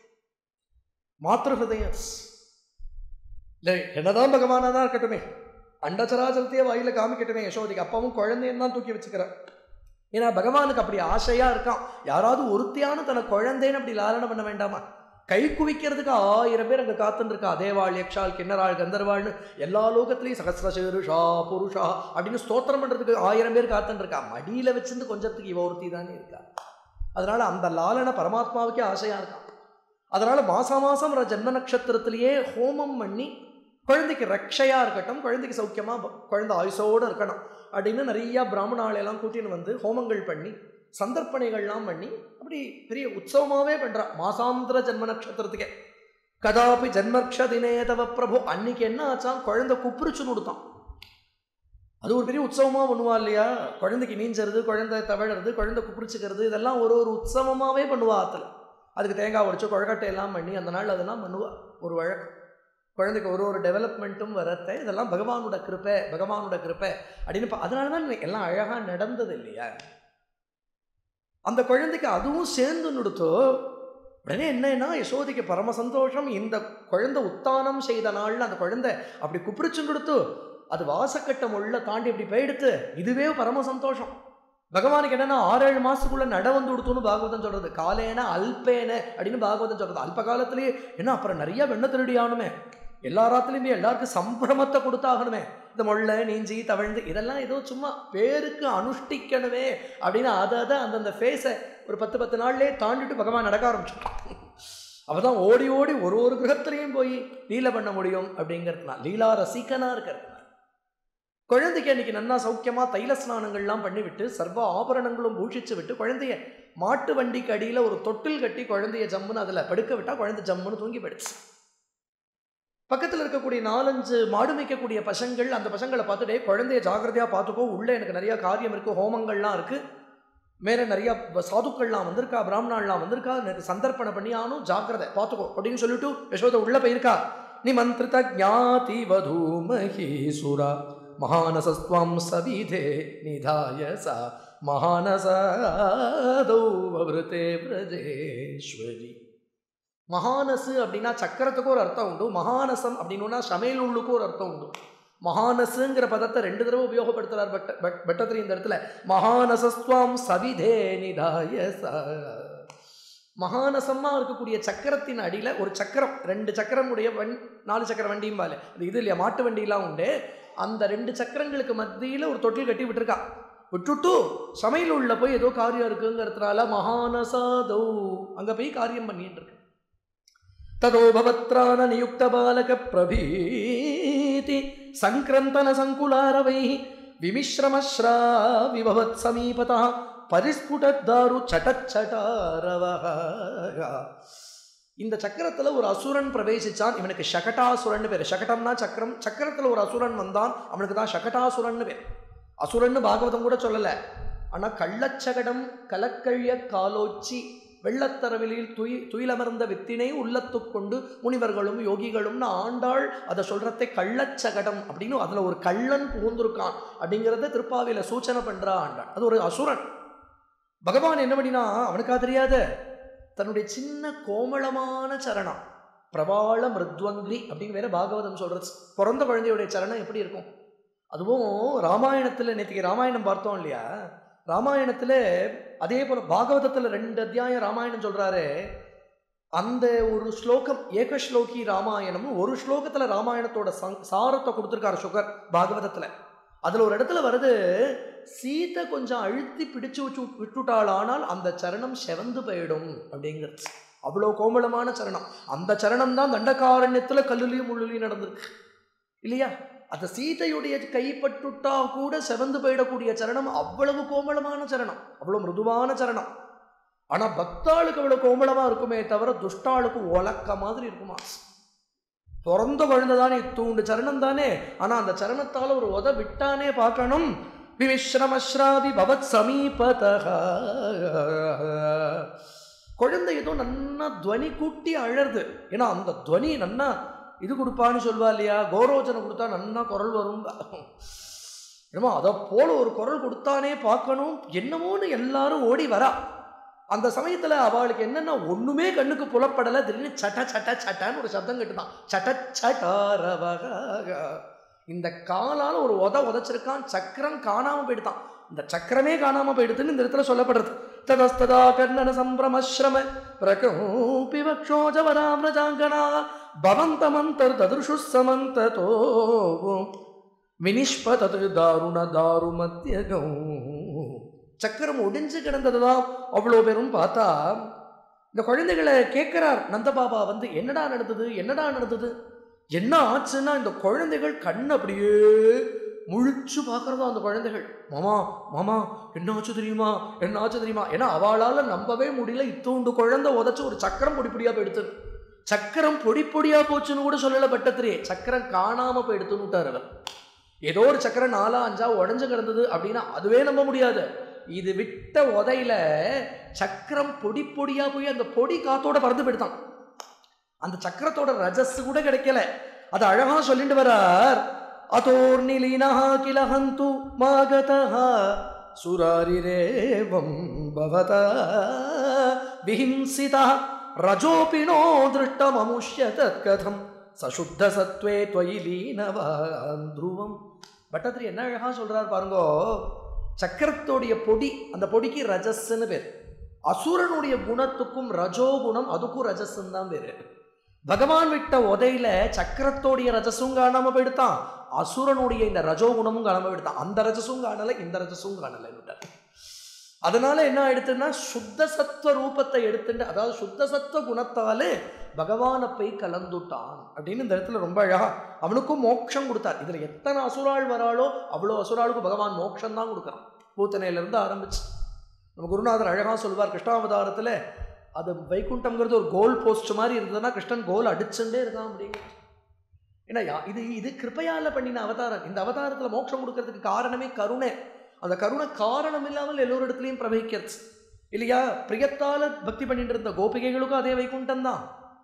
S1: மாத்திரு ஹிருதயம் இல்லை, என்னதான் பகவானா தான் இருக்கட்டுமே, அண்டச்சராச்சரத்தையே வாயில காமிக்கட்டுமே. யசோதைக்கு அப்பாவும் குழந்தைன்னு தான் தூக்கி வச்சுக்கிறார். ஏன்னா பகவானுக்கு அப்படி ஆசையா இருக்கான், யாராவது ஒருத்தியான தன குழந்தைன்னு அப்படி லாலனை பண்ண வேண்டாமா? கை குவிக்கிறதுக்கு ஆயிரம் பேர் அங்கே காத்துன்னு இருக்கா. தேவாள், யக்ஷால், கிண்ணறாள், கந்தர்வாள்னு எல்லா லோகத்திலையும் சகசிரசேருஷா புருஷா அப்படின்னு ஸ்தோத்திரம் பண்றதுக்கு ஆயிரம் பேர் காத்துன்னு இருக்கா. மடியில வச்சிருந்து கொஞ்சத்துக்கு இவ ஒருத்தி தானே இருக்கா. அதனால அந்த லாலனை பரமாத்மாவுக்கே ஆசையா இருக்கான். அதனால மாசா மாசம் ஜென்ம நட்சத்திரத்திலேயே ஹோமம் பண்ணி குழந்தைக்கு ரக்ஷையா இருக்கட்டும், குழந்தைக்கு சௌக்கியமா குழந்தை ஆயுசோடு இருக்கணும் அப்படின்னு நிறைய பிராமணாலெல்லாம் கூட்டின்னு வந்து ஹோமங்கள் பண்ணி சந்தர்ப்பணைகள்லாம் பண்ணி அப்படி பெரிய உற்சவமாவே பண்றா. மாசாந்திர ஜென்ம நட்சத்திரத்துக்கே கதாபி ஜென்மக்ஷதினே தவ பிரபு. அன்னைக்கு என்ன ஆச்சான், குழந்தை குப்புரிச்சுன்னு கொடுத்தான். அது ஒரு பெரிய உற்சவமா பண்ணுவா இல்லையா? குழந்தைக்கு நீஞ்சறது, குழந்தை தவழறது, குழந்தை குப்புரிச்சுக்கிறது, இதெல்லாம் ஒரு ஒரு உற்சவமாவே பண்ணுவா ஆத்துல. அதுக்கு தேங்காய் உடைச்சு குழக்கட்டை எல்லாம் பண்ணி அந்த நாள் அதெல்லாம் பண்ணுவா. ஒரு வழக்கம். குழந்தைக்கு ஒரு ஒரு டெவலப்மெண்ட்டும் வரத்த இதெல்லாம் பகவானோட கிருப்பை, பகவானோட கிருப்பை அப்படின்னு. அதனாலதான் எல்லாம் அழகா நடந்தது இல்லையா? அந்த குழந்தைக்கு அதுவும் சேர்ந்து நுடுத்தோ. உடனே என்னன்னா யசோதைக்கு பரம சந்தோஷம். இந்த குழந்தை உத்தானம் செய்த நாள்னு அந்த குழந்தை அப்படி குப்பிரிச்சு கொடுத்து அது வாசக்கட்டம் உள்ள தாண்டி இப்படி போயிடுத்து. இதுவே பரம சந்தோஷம். பகவானுக்கு என்னன்னா ஆறேழு மாசத்துக்குள்ள நட வந்து கொடுத்தோன்னு பாகவதம் சொல்றது. காலேன அல்பேன அப்படின்னு பாகவதம் சொல்றது. அல்ப காலத்திலேயே என்ன அப்புறம் நிறைய வெண்ண திருடி ஆகணுமே, எல்லா ராத்திலையுமே எல்லாருக்கும் சம்பிரமத்தை கொடுத்தாகணுமே, இந்த மொள்ள நீஞ்சி தவழ்ந்து இதெல்லாம் ஏதோ சும்மா பேருக்கு அனுஷ்டிக்கணுமே அப்படின்னு அதை அதை அந்தந்த ஃபேஸை ஒரு பத்து பத்து நாள்லேயே தாண்டிட்டு பகவான் நடக்க ஆரம்பிச்சுட்டான். அவதான் ஓடி ஓடி ஒரு ஒரு கிரகத்திலையும் போய் லீலை பண்ண முடியும் அப்படிங்கிறதுனா லீலா ரசிகனா இருக்கிறதுனா. குழந்தைக்கு அன்னைக்கு நன்னா சௌக்கியமா தைல ஸ்நானங்கள்லாம் பண்ணிவிட்டு சர்வ ஆபரணங்களும் பூஷிச்சு விட்டு குழந்தைய மாட்டு வண்டிக்கு அடியில் ஒரு தொட்டில் கட்டி குழந்தைய ஜம்முன்னு அதில் படுக்க விட்டா குழந்தை ஜம்முன்னு தூங்கி போயிடுச்சு. பக்கத்தில் இருக்கக்கூடிய நாலஞ்சு மாடு மேய்க்கக்கூடிய பசங்கள் அந்த பசங்களை பார்த்துட்டே குழந்தைய ஜாகிரதையாக பார்த்துக்கோ, உள்ளே எனக்கு நிறையா காரியம் இருக்குது, ஹோமங்கள்லாம் இருக்குது, மேலே நிறையா சாதுக்கள்லாம் வந்திருக்கா, பிராமணாலாம் வந்திருக்கா, எனக்கு சந்தர்ப்பணை பண்ணி ஆனும் ஜாகிரதை பார்த்துக்கோ அப்படின்னு சொல்லிட்டு யசோதை உள்ளே போயிருக்கா. நிமந்திரித ஞாதி வது மஹீசுரா மகானசஸ்வாம் சவிதே நிதாய சா மகானசதோ வவ்ருதே பிரஜேஸ்வரி. மகானசு அப்படின்னா சக்கரத்துக்கு ஒரு அர்த்தம் உண்டு, மகானசம் அப்படின்னா சமையல் உள்ளுக்கு ஒரு அர்த்தம் உண்டு. மகானசுங்கிற பதத்தை ரெண்டு தடவை உபயோகப்படுத்துறார் பட்ட பட்டத்திரி இந்த இடத்துல. மகானசஸ்வாம் சவிதே நிதாய சா. மகானசமா இருக்கக்கூடிய சக்கரத்தின் அடியில ஒரு சக்கரம், ரெண்டு சக்கரம் உடைய வண் நாலு சக்கர வண்டியும் பாரு அது இது இல்லையா, மாட்டு வண்டியெல்லாம் உண்டு. அந்த ரெண்டு சக்கரங்களுக்கு மத்தியில ஒரு தொட்டில் கட்டி விட்டுருக்கா. விட்டுட்டு சமையல் உள்ள போய் ஏதோ காரியம் இருக்குங்கிறதுனால மகானசாதோ அங்க போய் காரியம் பண்ணிட்டு இருக்கு. ததோ பவத்ரான நியுக்த பாலக பிரபீதி சங்கிரந்தன சங்குலாரவை விமிஸ்ரமஸ்ரா விபவத் சமீபதா பரிஸ்புடாரு சட்டச்சட்டாரவஹ. இந்த சக்கரத்துல ஒரு அசுரன் பிரவேசிச்சான். இவனுக்கு சகட்டாசுரன் பேர். சகட்டம்னா சக்கரம். சக்கரத்துல ஒரு அசுரன் வந்தான், அவனுக்கு தான் சகட்டாசுரன் பேர். அசுரன்னு பாகவதம் கூட சொல்லல. ஆனா கள்ளச்சகடம் கலக்கழிய காலோச்சி வெள்ளத்தரவிலில் துய் துயிலமர்ந்த வித்தினை உள்ளத்து கொண்டு முனிவர்களும் யோகிகளும்னு ஆண்டாள் அதை சொல்றதை கள்ளச்சகடம் அப்படின்னு. அதுல ஒரு கள்ளன் புகுந்திருக்கான் அப்படிங்கிறத திருப்பாவில சூச்சனை பண்றா ஆண்டாள். அது ஒரு அசுரன். பகவான் என்ன பண்ணினா அவனுக்கா தெரியாத தன்னுடைய சின்ன கோமளமான சரணம் பிரபாள மிருத்வங்கிரி அப்படின்னு வேற பாகவதம் சொல்றது. பிறந்த குழந்தையுடைய சரணம் எப்படி இருக்கும்? அதுவும் ராமாயணத்துல நேற்றுக்கு ராமாயணம் பார்த்தோம் இல்லையா, ராமாயணத்துல அதே போல பாகவதத்துல ரெண்டு அத்தியாயம் ராமாயணம் சொல்றாரு. அந்த ஒரு ஸ்லோகம் ஏக ஸ்லோகி ராமாயணம், ஒரு ஸ்லோகத்துல ராமாயணத்தோட சாரத்தை கொடுத்துருக்காரு சுகர் பாகவதத்துல. அதுல ஒரு இடத்துல வருது, சீத்தை கொஞ்சம் அழுத்தி பிடிச்சு வச்சு விட்டுட்டாள், ஆனால் அந்த சரணம் செவந்து போயிடும் அப்படிங்கிறது. அவ்வளோ கோமளமான சரணம். அந்த சரணம் தான் தண்டகாரண்யத்துல கல்லுலையும் முள்ளுலையும் நடந்திருக்கு இல்லையா? அந்த சீதையுடைய கைப்பட்டுட்டா கூட செவந்து போயிடக்கூடிய சரணம். அவ்வளவு கோமளமான சரணம், அவ்வளவு மிருதுவான சரணம். ஆனா பக்தாளுக்கு அவ்வளவு கோமளமா இருக்குமே தவிர துஷ்டாளுக்கு ஒலக்க மாதிரி இருக்குமா. பிறந்த குழந்தைதானே, தூண்டு சரணம் தானே, ஆனா அந்த சரணத்தால ஒரு உத விட்டானே பார்க்கணும். விமிஸ்ரமஸ்ராதி பவத் சமீபதஹ. குழந்தை ஏதோ நன்னா துவனி கூட்டி அழறது. ஏன்னா அந்த துவனி நன்னா இது கொடுப்பான்னு சொல்வா இல்லையா, கோரோஜனை கொடுத்தா நன்னா குரல் வரும். என்னமோ அதை போல ஒரு குரல் கொடுத்தானே பார்க்கணும் என்னமோன்னு எல்லாரும் ஓடி வரா. அந்த சமயத்துல அவளுக்கு என்னன்னா ஒண்ணுமே கண்ணுக்கு புலப்படலை. திடீர்னு சட்ட சட்ட சட்டான்னு ஒரு சப்தம் கேட்டுதான். சட்ட சட்டாரவக. இந்த காலால ஒரு உத உதச்சிருக்கான், சக்கரம் காணாம போயிடுதான். இந்த சக்கரமே காணாம போயிடுதுன்னு இந்த இடத்துல சொல்லப்படுறது. ததஸ்ததா கர்ணன சம்பிரமஸ்ரம பிரகூபி வக்ஷோஜவராம்ரஜாங்கனா பவந்தமந்தர் ததுர்ஷு சமந்ததோ வினிஷ்பதது தாருண தாரு மத்தியகம். சக்கரம் ஒடிஞ்சு கிடந்ததுதான் அவ்வளோ பேரும் பார்த்தா. இந்த குழந்தைகளை கேட்கிறார் நந்தபாபா வந்து, என்னடா நடந்தது என்னடா நடந்தது என்ன ஆச்சுன்னா, இந்த குழந்தைகள் கண் அப்படியே முழிச்சு பார்க்கறதா அந்த குழந்தைகள். மாமா மாமா என்ன ஆச்சு தெரியுமா என்ன ஆச்சு தெரியுமா. ஏன்னா அவளால நம்பவே முடியல, இத்தோண்டு குழந்தை உதச்சு ஒரு சக்கரம் பொடி பொடியா போயிடுத்து. சக்கரம் பொடி பொடியா போச்சுன்னு கூட சொல்லல பட்டத்திலே, சக்கரம் காணாம போயிடுத்துன்னு விட்டார் அவர். ஏதோ ஒரு சக்கரம் நாலா அஞ்சா உடஞ்சு கிடந்தது அப்படின்னா அதுவே நம்ப முடியாது. இது விட்ட உதையில சக்கரம் பொடி பொடியா போய் அந்த பொடி காத்தோட பறந்து போயிடுதான். அந்த சக்கரத்தோட ரஜஸ் கூட கிடைக்கல. அது அழகா சொல்லிட்டு வரார். அதோர்நிலீனா கிலஹந்து மாகதஹ சுராரிரேவம் பவதா விஹிம்சிதா ரஜோபினோ திருஷ்டம் அமுஷ்யத கதம் சசுத்த சத்வே துவயி லீனவான் த்ருவம். பட்டத்திரி என்ன அழகா சொல்றார் பாருங்கோ. சக்கரத்தோடைய பொடி, அந்த பொடிக்கு ரஜஸ்ன்னு பேர். அசுரனுடைய குணத்துக்கும் ரஜோகுணம் அதுக்கும் ரஜஸ்ன்னு தான் பேரு. பகவான் விட்ட உதையில சக்கரத்தோடைய ரஜசும் காணாம போயிடுத்தான், அசுரனுடைய இந்த ரஜோகுணமும் காணாம போயிடுத்தான். அந்த ரஜசும் காணலை இந்த ரஜசும் காணலை. அதனால என்ன ஆயிடுத்துன்னா சுத்த சத்துவ ரூபத்தை எடுத்துட்டு, அதாவது சுத்த சத்துவ குணத்தாலே பகவானை போய் கலந்துட்டான் அப்படின்னு இந்த இடத்துல ரொம்ப அழகா அவனுக்கும் மோட்சம் கொடுத்தார். இதுல எத்தனை அசுராள் வராளோ அவ்வளோ அசுராளுக்கும் பகவான் மோட்சம் தான் கொடுக்குறான். பூத்தனையில இருந்து ஆரம்பிச்சு நம்ம குருநாதர் அழகா சொல்வார் கிருஷ்ணாவதாரத்துல, அது வைகுண்டம்ங்கிறது ஒரு கோல் போஸ்ட் மாதிரி இருந்ததுன்னா கிருஷ்ணன் கோல் அடிச்சுட்டே இருக்கான் அப்படிங்க. ஏன்னா இது இது கிருப்பையால பண்ணின அவதாரம். இந்த அவதாரத்துல மோட்சம் கொடுக்கறதுக்கு காரணமே கருணை. அந்த கருணை காரணம் இல்லாமல் எல்லோரிடத்துலையும் பிரவகிக்கிறது இல்லையா. பிரியத்தால பக்தி பண்ணிட்டு இருந்த கோபிகைகளுக்கும் அதே வைகுண்டம் தான்,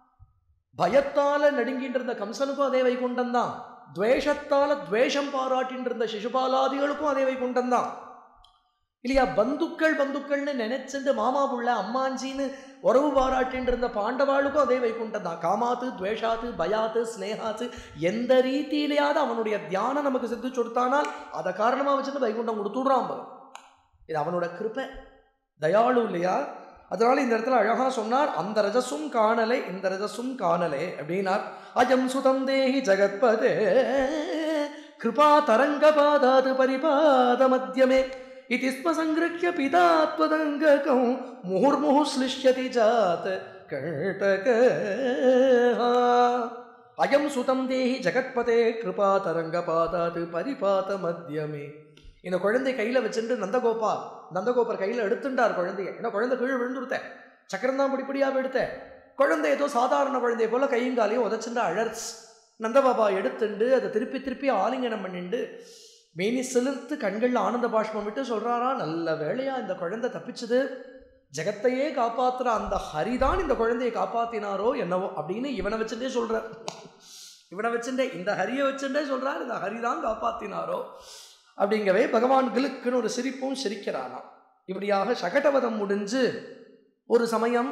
S1: பயத்தால நடுங்கிட்டு இருந்த கம்சனுக்கும் அதே வைகுண்டம் தான், துவேஷத்தால துவேஷம் பாராட்டின்னு இருந்த சிசுபாலாதிகளுக்கும் அதே வைகுண்டம் தான் இல்லையா. பந்துக்கள் பந்துக்கள்னு நினைச்சிட்டு மாமா புள்ள அம்மாஞ்சின்னு உறவு பாராட்டின்னு இருந்த பாண்டவாளுக்கும் அதே வைகுண்டம் தான். காமாத்து துவேஷாத்து பயாத்து ஸ்னேகாத்து எந்த ரீதியிலேயாவது அவனுடைய தியானம் நமக்கு சித்திச்சு கொடுத்தானால் அதை காரணமாக வச்சுட்டு வைகுண்டம் கொடுத்துடுறான். இது அவனோட கிருபை, தயாளு இல்லையா. அதனால இந்த இடத்துல அழகா சொன்னார், அந்த ரஜசும் காணலை இந்த ரஜசும் காணலே அப்படின்னார். அஜம் சுதம் தேஹி ஜகத்பதே கிருபா தரங்க பாதாது பரிபாத மத்தியமே इति स्म संगृह्य पिता त्वदङ्गकं मुहुर्मुहुः श्लिष्यति जात कर्टक अयं सुतं देहि जगत्पते कृपा तरंगपादात् परिपात मध्यमे. இந்த குழந்தை கையில வச்சுட்டு நந்தகோபால் நந்தகோபர் கையில எடுத்துட்டார் குழந்தைய. ஏன்னா குழந்தை கீழே விழுந்துடுத்தேன், சக்கரம் தான் பிடிப்படியாக எடுத்தேன். குழந்தை ஏதோ சாதாரண குழந்தைய போல கையங்காலையும் உதச்சுட்டு அழர்ஸ். நந்தபாபா எடுத்துண்டு அதை திருப்பி திருப்பி ஆலிங்கனம் பண்ணிண்டு மேனி செலுத்து கண்கள் ஆனந்த பாஷ்பம் விட்டு சொல்றாரா, நல்ல வேளையா இந்த குழந்தை தப்பிச்சது, ஜெகத்தையே காப்பாத்துற அந்த ஹரிதான் இந்த குழந்தையை காப்பாத்தினாரோ என்னவோ அப்படின்னு இவனை வச்சுட்டே சொல்ற. இவனை வச்சுட்டே இந்த ஹரியை வச்சுட்டே சொல்றார், இந்த ஹரிதான் காப்பாத்தினாரோ அப்படிங்கவே பகவான்களுக்குன்னு ஒரு சிரிப்பும் சிரிக்கிறானா. இப்படியாக சகடவதம் முடிஞ்சு ஒரு சமயம்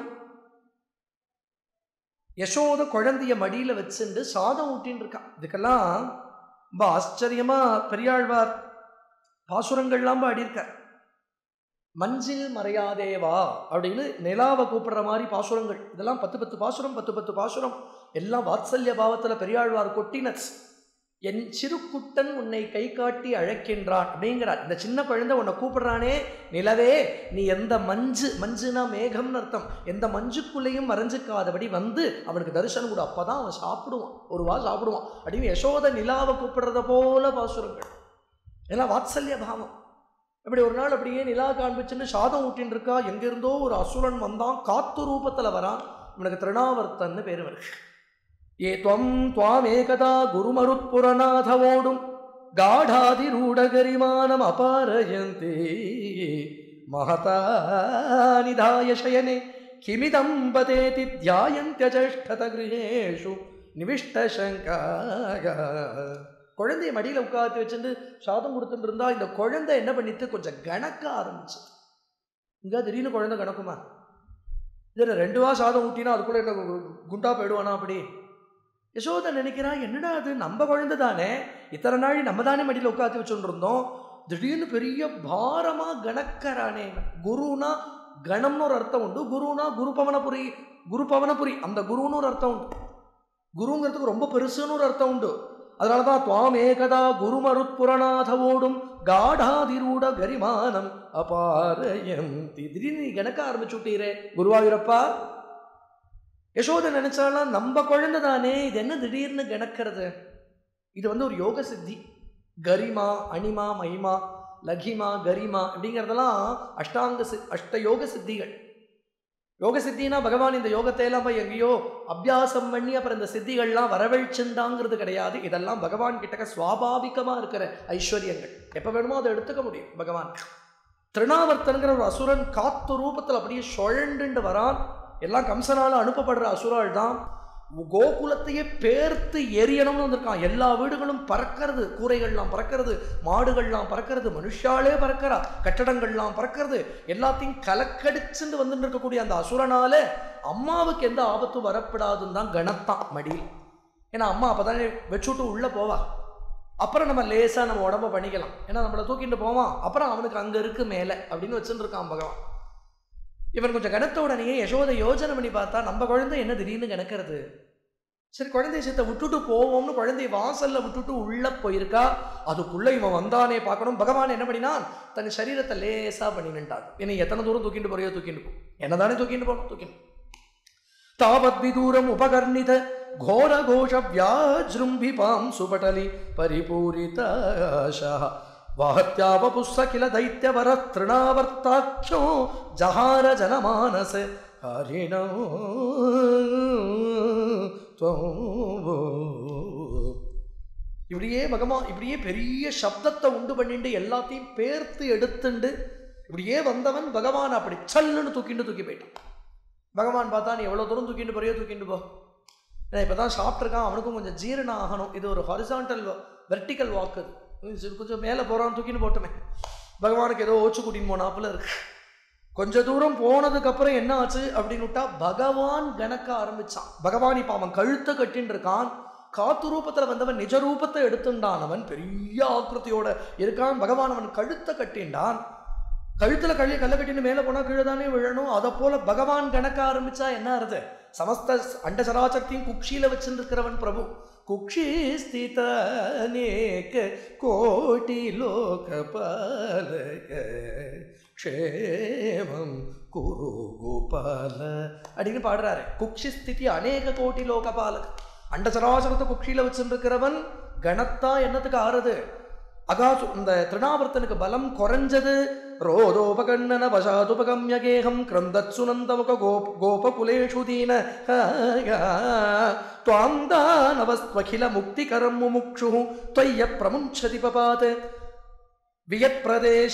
S1: யசோத குழந்தைய மடியில வச்சுட்டு சாதம் ஊட்டின்னு இருக்கான். இதுக்கெல்லாம் ரொம்ப ஆச்சரியமா பெரியாழ்வார் பாசுரங்கள்லாம் பாடியிருக்கார். மஞ்சில் மறையாதேவா அப்படின்னு நிலாவை கூப்பிடுற மாதிரி பாசுரங்கள். இதெல்லாம் பத்து பத்து பாசுரம் பத்து பத்து பாசுரம் எல்லாம் வாத்சல்ய பாவத்துல பெரியாழ்வார் கொட்டினஸ். என் சிறுக்குட்டன் உன்னை கை காட்டி அழைக்கின்றான் அப்படிங்கிறார். இந்த சின்ன குழந்தை உன்னை கூப்பிடுறானே, நிலவே நீ எந்த மஞ்சு, மஞ்சுனா மேகம்னு அர்த்தம், எந்த மஞ்சுக்குள்ளேயும் மறைஞ்சிக்காதபடி வந்து அவனுக்கு தரிசனம் கூட, அப்பதான் அவன் சாப்பிடுவான், ஒரு வா சாப்பிடுவான் அப்படின்னு யசோத நிலாவை கூப்பிடுறத போல பாசுரங்கள். எல்லாம் வாத்சல்ய பாவம். இப்படி ஒரு நாள் அப்படியே நிலா காண்பிச்சுன்னு சாதம் ஊட்டின்னு இருக்கா. எங்கிருந்தோ ஒரு அசுரன் வந்தான், காத்து ரூபத்தில் வரான். இவனுக்கு திருநாவர்த்தன்னு பேரு வருது. ஏ துவம் துவாம் ஏகதா குருமருத்புரநாதவோடும் காடாதி ரூடகரிமானம் அபாரயந்தே மகதா நிதாய சயனே கிமிதம் பதேதி தியாயந்தியஜஷ்டத கிருஹேஷு நிவிஷ்டசங்காக. குழந்தைய மடியில் உட்காந்து வச்சுட்டு சாதம் கொடுத்துட்டு இருந்தா இந்த குழந்தை என்ன பண்ணிட்டு கொஞ்சம் கணக்க ஆரம்பிச்சு. இங்க திடீர்னு குழந்தை கணக்குமா? இதில் ரெண்டு வா சாதம் ஊட்டினா அதுக்குள்ள என்ன குண்டா போயிடுவானா? அப்படி யசோதை நினைக்கிறா, என்னடா அது நம்ம குழந்தை தானே, இத்தனை நாள் நம்ம தானே மடியில் உட்காந்து வச்சுட்டு இருந்தோம், திடீர்னு பெரிய பாரமா கணக்கரானே. குருனா கணம்னு ஒரு அர்த்தம் உண்டு, குருனா குரு பவனபுரி, குரு பவனபுரி அந்த குருன்னு ஒரு அர்த்தம் உண்டு. குருங்கிறதுக்கு ரொம்ப பெருசுன்னு ஒரு அர்த்தம் உண்டு. அதனாலதான் துவாம் ஏகதா குருமருத்புரநாதவோடும் காடாதிரூட கரிமானம் அபாரயந்தி. திடீர்னு நீ கணக்க ஆரம்பிச்சு விட்டீரே குருவாயூரப்பா. யசோதை நினைச்சாலாம் நம்ம குழந்தை தானே, இது என்ன திடீர்னு கணக்கிறது? இது வந்து ஒரு யோக சித்தி. கரிமா, அனிமா, மகிமா, லகிமா, கரிமா அப்படிங்கிறதெல்லாம் அஷ்டாங்க சி அஷ்ட யோக சித்திகள். யோக சித்தினா பகவான் இந்த யோகத்தை எல்லாம் போய் எங்கேயோ அபியாசம் பண்ணி அப்புறம் இந்த சித்திகள்லாம் வரவழைச்சுண்டாங்கிறது கிடையாது. இதெல்லாம் பகவான் கிட்டக்க சுவாபாவிகமா இருக்கிற ஐஸ்வர்யங்கள். எப்ப வேணுமோ அதை எடுத்துக்க முடியும் பகவான். திருநாவர்த்தன்கிற ஒரு அசுரன் காத்து ரூபத்தில் அப்படியே சுழண்டு வரான். எல்லாம் கம்சனால அனுப்பப்படுற அசுரால் தான். கோகுலத்தையே பேர்த்து எரியணும்னு வந்திருக்கான். எல்லா வீடுகளும் பறக்கிறது, கூரைகள்லாம் பறக்கிறது, மாடுகள்லாம் பறக்கிறது, மனுஷாலே பறக்கிறா, கட்டடங்கள்லாம் பறக்கிறது, எல்லாத்தையும் கலக்கடிச்சுட்டு வந்துட்டு இருக்கக்கூடிய அந்த அசுரனால அம்மாவுக்கு எந்த ஆபத்தும் வரப்படாதுன்னு தான் கணத்தான் மடியில். ஏன்னா அம்மா அப்பதானே வச்சுட்டு உள்ள போவா, அப்புறம் நம்ம லேசா நம்ம உடம்ப பண்ணிக்கலாம், ஏன்னா நம்மளை தூக்கிட்டு போவான், அப்புறம் அவனுக்கு அங்க இருக்கு மேலே அப்படின்னு வச்சுட்டு இருக்கான் பகவான். இவன் கொஞ்சம் கணத்த உடனே யசோதை யோஜனை பண்ணி பார்த்தா, நம்ம குழந்தை என்ன திடீர்னு கணக்கிறது, சரி குழந்தைய சேர்த்த விட்டுட்டு போவோம்னு குழந்தைய வாசல்ல விட்டுட்டு உள்ள போயிருக்கா. அதுக்குள்ள இவன் வந்தானே பார்க்கணும். பகவான் என்ன பண்ணினான், தன் சரீரத்தை லேசா பண்ணிட்டான். என்னை எத்தனை தூரம் தூக்கிட்டு போறியோ தூக்கிட்டு போ, என்னதானே தூக்கிட்டு போகணும், தூக்கிட்டு தாவத் விதூரம் உபகர்ணித घोर घोष व्याजृंभिपां सुपटली परिपूरिताशः वाहत्यावपुस्स किल दैत्यवरतृणावर्ताख्यो जहार जनमानस हरिणो இப்படியே மகமா இப்படியே பெரிய சப்தத்தை உண்டு பண்ணிட்டு எல்லாத்தையும் பேர்த்து எடுத்துண்டு இப்படியே வந்தவன் பகவான் அப்படி சல்லுன்னு தூக்கிட்டு தூக்கி போயிட்டான். பகவான் பார்த்தா, நீ எவ்வளோ தூரம் தூக்கிட்டு போறியோ தூக்கிட்டு போ, ஏன்னா இப்போ தான் சாப்பிட்ருக்கான், அவனுக்கும் கொஞ்சம் ஜீரணம் ஆகணும். இது ஒரு ஹாரிசான்டல் வெர்டிக்கல் வாக்கு, கொஞ்சம் மேலே போகிறான், தூக்கின்னு போட்டுமே. பகவானுக்கு ஏதோ ஓச்சு கூட்டின்னு போனாப்புல இருக்கு. கொஞ்ச தூரம் போனதுக்கப்புறம் என்ன ஆச்சு அப்படின்னு விட்டா, பகவான் கணக்க ஆரம்பிச்சான். பகவான் இப்போ அவன் கழுத்தை கட்டின்னு இருக்கான். காத்து ரூபத்தில் வந்தவன் நிஜ ரூபத்தை எடுத்துட்டான். அவன் பெரிய ஆக்கிருத்தியோட இருக்கான். பகவான் அவன் கழுத்தை கட்டின்டான். கழுத்துல கழிய கல்ல கட்டின்னு மேலே போனால் கீழே தானே விழணும். அதை போல பகவான் கணக்க ஆரம்பிச்சா என்ன ஆறுது, சமஸ்த அண்ட சராசக்தியும் குக்ஷியில வச்சிருக்கிறவன் பிரபு. குக்ஷி ஸ்தித அநேக கோட்டி லோகபாலக க்ஷேமம் குரு கோபால அப்படின்னு பாடுறாரு. குக்ஷி ஸ்திதி அநேக கோட்டி லோகபாலக, அண்ட சராசரத்தை குக்ஷியில வச்சிருக்கிறவன் கணத்தா என்னத்துக்கு ஆறுது. அகாசு இந்த திருநாவர்த்தனுக்கு பலம் குறைஞ்சது. ரோதோபகண்ணன வசாதுபகம்யகேகம் கிரந்தத் சுனந்தமுக கோப் கோபகுலேஷு தீன த்வாந்தானவஸ்வகில முக்திகரம் முமுக்ஷு த்வய்ய பிரமுஞ்சதி பபாத் வியத் பிரதேச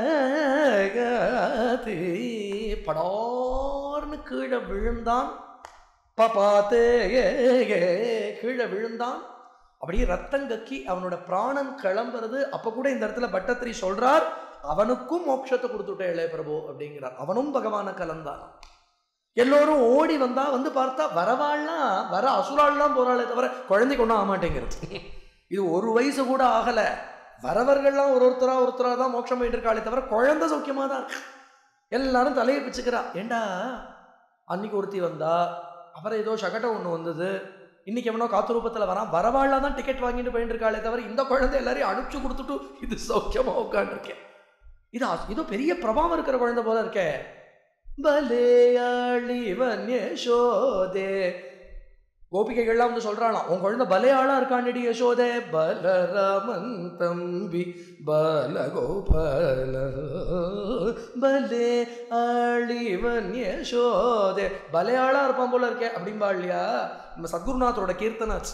S1: படார்னு கீழே விழுந்தான். பபாத்து கீழே விழுந்தான். அப்படியே ரத்தம் கக்கி அவனோட பிராணன் கிளம்புறது. அப்ப கூட இந்த இடத்துல பட்டத்திரி சொல்றார், அவனுக்கும் மோட்சத்தை கொடுத்துட்டே இளைய பிரபு அப்படிங்கிறார். அவனும் பகவான கலந்தான். எல்லோரும் ஓடி வந்தா வந்து பார்த்தா வரவாள்லாம் வர அசுராள்லாம் போறாளே தவிர குழந்தைக்கு ஒன்றும் ஆகமாட்டேங்கிறது. இது ஒரு வயசு கூட ஆகல. வரவர்கள்லாம் ஒரு ஒருத்தரா ஒருத்தரா தான் மோட்சம் போயிட்டு இருக்காளே தவிர குழந்தை சௌக்கியமா தான் இருக்கு. எல்லாரும் தலையை பிச்சுக்கிறா. ஏண்டா அன்னைக்கு ஒருத்தி வந்தா, அப்புறம் ஏதோ சகட்டம் ஒன்று வந்தது, இன்னைக்கு எவனோ காத்து ரூபத்தில் வரான், வரவாள்லாம் தான் டிக்கெட் வாங்கிட்டு போயிட்டு இருக்காளே தவிர இந்த குழந்தை எல்லாரையும் அனுப்பிச்சு கொடுத்துட்டு இது சௌக்கியமா உட்காந்துருக்கேன். இது இதோ பெரிய பிரபாவம் இருக்கிற குழந்தை போல இருக்கே. பலேயாளி வன்யசோதே கோபிகைகள்லாம் வந்து சொல்றாளாம், உன் குழந்தை பலையாளா இருக்காண்டி யசோதே, பலராமன் தம்பி பாலகோபால பலே ஆளிவன் யசோதே, பலையாளா இருப்பான் போல இருக்கே அப்படின்பா இல்லையா நம்ம சத்குருநாதரோட கீர்த்தனாச்சு.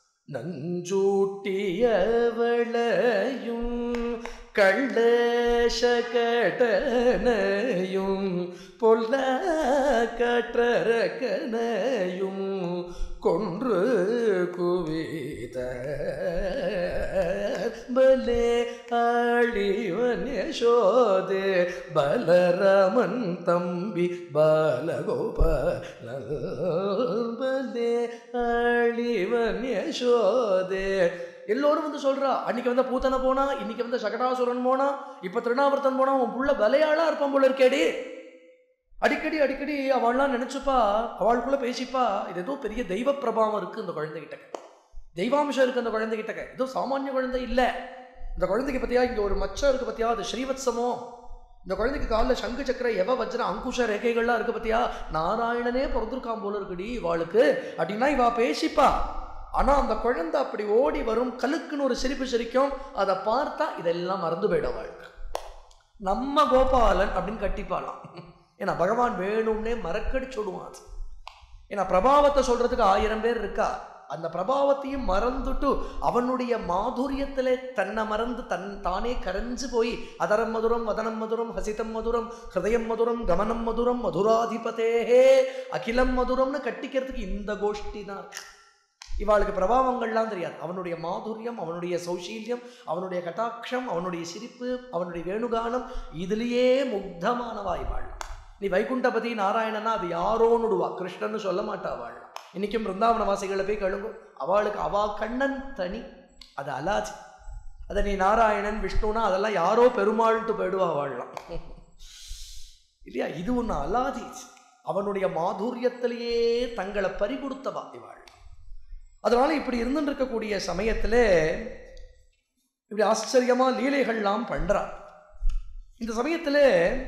S1: நஞ்சூட்டியவளையும் கள்ளேஷகட்டனையும் பொல்ல கற்றரக்கனையும் கொன்று குவித பலே ஆளிவன் யசோதே, பலராமன் தம்பி பாலகோபால பலே ஆளிவன் யசோதே. எல்லோரும் வந்து சொல்றா, அன்னைக்கு வந்த பூத்தனை போனா, இன்னைக்கு வந்த சகடாசுரன் போனா, இப்ப திருநாவர்த்தன் போனா, உன் புள்ள பலையாளா இருப்பான் போல இருக்கேடி. அடிக்கடி அடிக்கடி அவள்லாம் நினைச்சுப்பா, அவளுக்குள்ள பேசிப்பா, இது ஏதோ பெரிய தெய்வ பிரபாவம் இருக்கு இந்த குழந்தைகிட்ட, தெய்வாம்சம் இருக்கு அந்த குழந்தைகிட்ட, ஏதோ சாமானிய குழந்தை இல்ல. இந்த குழந்தைக்கு பத்தியா இங்க ஒரு மச்சம் இருக்கு பத்தியா, அது ஸ்ரீவத்சமோ. இந்த குழந்தைக்கு காலில் சங்கு சக்கர எவ வஜ்ர அங்குஷ ரேகைகள்லாம் இருக்கு பத்தியா, நாராயணனே பிறந்திருக்கான் போல இருக்குடி இவாளுக்கு அப்படின்னா இவா பேசிப்பா. ஆனா அந்த குழந்தை அப்படி ஓடி வரும், கலுக்குன்னு ஒரு சிரிப்பு சிரிக்கும், அதை பார்த்தா இதெல்லாம் மறந்து போயிடும் வாழ்க்கை. நம்ம கோபாலன் அப்படின்னு கட்டிப்பாலாம். ஏன்னா பகவான் வேணும்னே மறக்கடிச்சு விடுவான். ஏன்னா பிரபாவத்தை சொல்றதுக்கு ஆயிரம் பேர் இருக்கா, அந்த பிரபாவத்தையும் மறந்துட்டு அவனுடைய மாதுரியத்திலே தன்னை மறந்து தன் தானே கரைஞ்சு போய் அதரம் மதுரம் வதனம் மதுரம் ஹசிதம் மதுரம் ஹிருதயம் மதுரம் கமனம் மதுரம் மதுராதிபதேஹே அகிலம் மதுரம்னு கட்டிக்கிறதுக்கு இந்த கோஷ்டி தான். இவாளுக்கு பிரபாவங்கள்லாம் தெரியாது, அவனுடைய மாதுரியம், அவனுடைய சௌசீல்யம், அவனுடைய கட்டாட்சம், அவனுடைய சிரிப்பு, அவனுடைய வேணுகானம், இதுலேயே முக்தமானவா இவாள். நீ வைகுண்டபதி நாராயணனா அது யாரோன்னுடுவா, கிருஷ்ணன்னு சொல்ல மாட்டா அவள். இன்னைக்கும் பிருந்தாவன வாசிகளை போய் கழுங்கும், அவளுக்கு அவா கண்ணன் தனி, அது அலாதி. அதை நீ நாராயணன் விஷ்ணுனா அதெல்லாம் யாரோ பெருமாள்ட்டு போயிடுவா அவள்லாம் இல்லையா. இது ஒன்று அலாதி, அவனுடைய மாதுரியத்திலேயே தங்களை பறிகொடுத்தவா இவாள். அதனால இப்படி இருந்துட்டு இருக்கக்கூடிய சமயத்தில் இப்படி ஆச்சரியமா லீலைகள்லாம் பண்றா. இந்த சமயத்தில்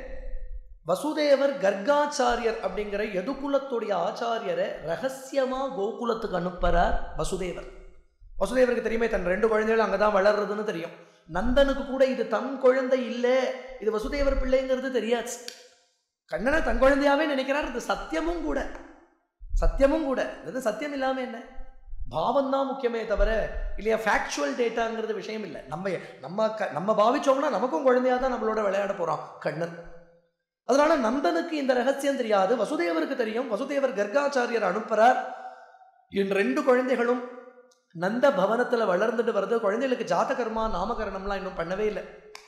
S1: வசுதேவர் கர்காச்சாரியர் அப்படிங்கிற யதுகுலத்துடைய ஆச்சாரியரை ரகசியமா கோகுலத்துக்கு அனுப்புறார் வசுதேவர். வசுதேவருக்கு தெரியுமே தன் ரெண்டு குழந்தைகள் அங்கதான் வளர்றதுன்னு தெரியும். நந்தனுக்கு கூட இது தன் குழந்தை இல்லை, இது வசுதேவர் பிள்ளைங்கிறது தெரியாது. கண்ணனை தன் குழந்தையாவே நினைக்கிறார். இது சத்தியமும் கூட, சத்தியமும் கூட. இது சத்தியம் இல்லாம என்ன, பாவம் தான் முக்கியமே தவிர இல்லையா ஃபேக்சுவல் டேட்டாங்கிறது விஷயம் இல்லை. நம்ம நம்ம நம்ம பாவிச்சோம்னா நமக்கும் குழந்தையா தான் நம்மளோட விளையாட போறான் கண்ணன். அதனால நந்தனுக்கு இந்த ரகசியம் தெரியாது, வசுதேவருக்கு தெரியும். வசுதேவர் கர்காச்சாரியர் அனுப்புறார். என் ரெண்டு குழந்தைகளும் நந்த பவனத்துல வளர்ந்துட்டு வருது. குழந்தைகளுக்கு ஜாதகர்மா நாமகரணம்லாம் இன்னும் பண்ணவே இல்லை.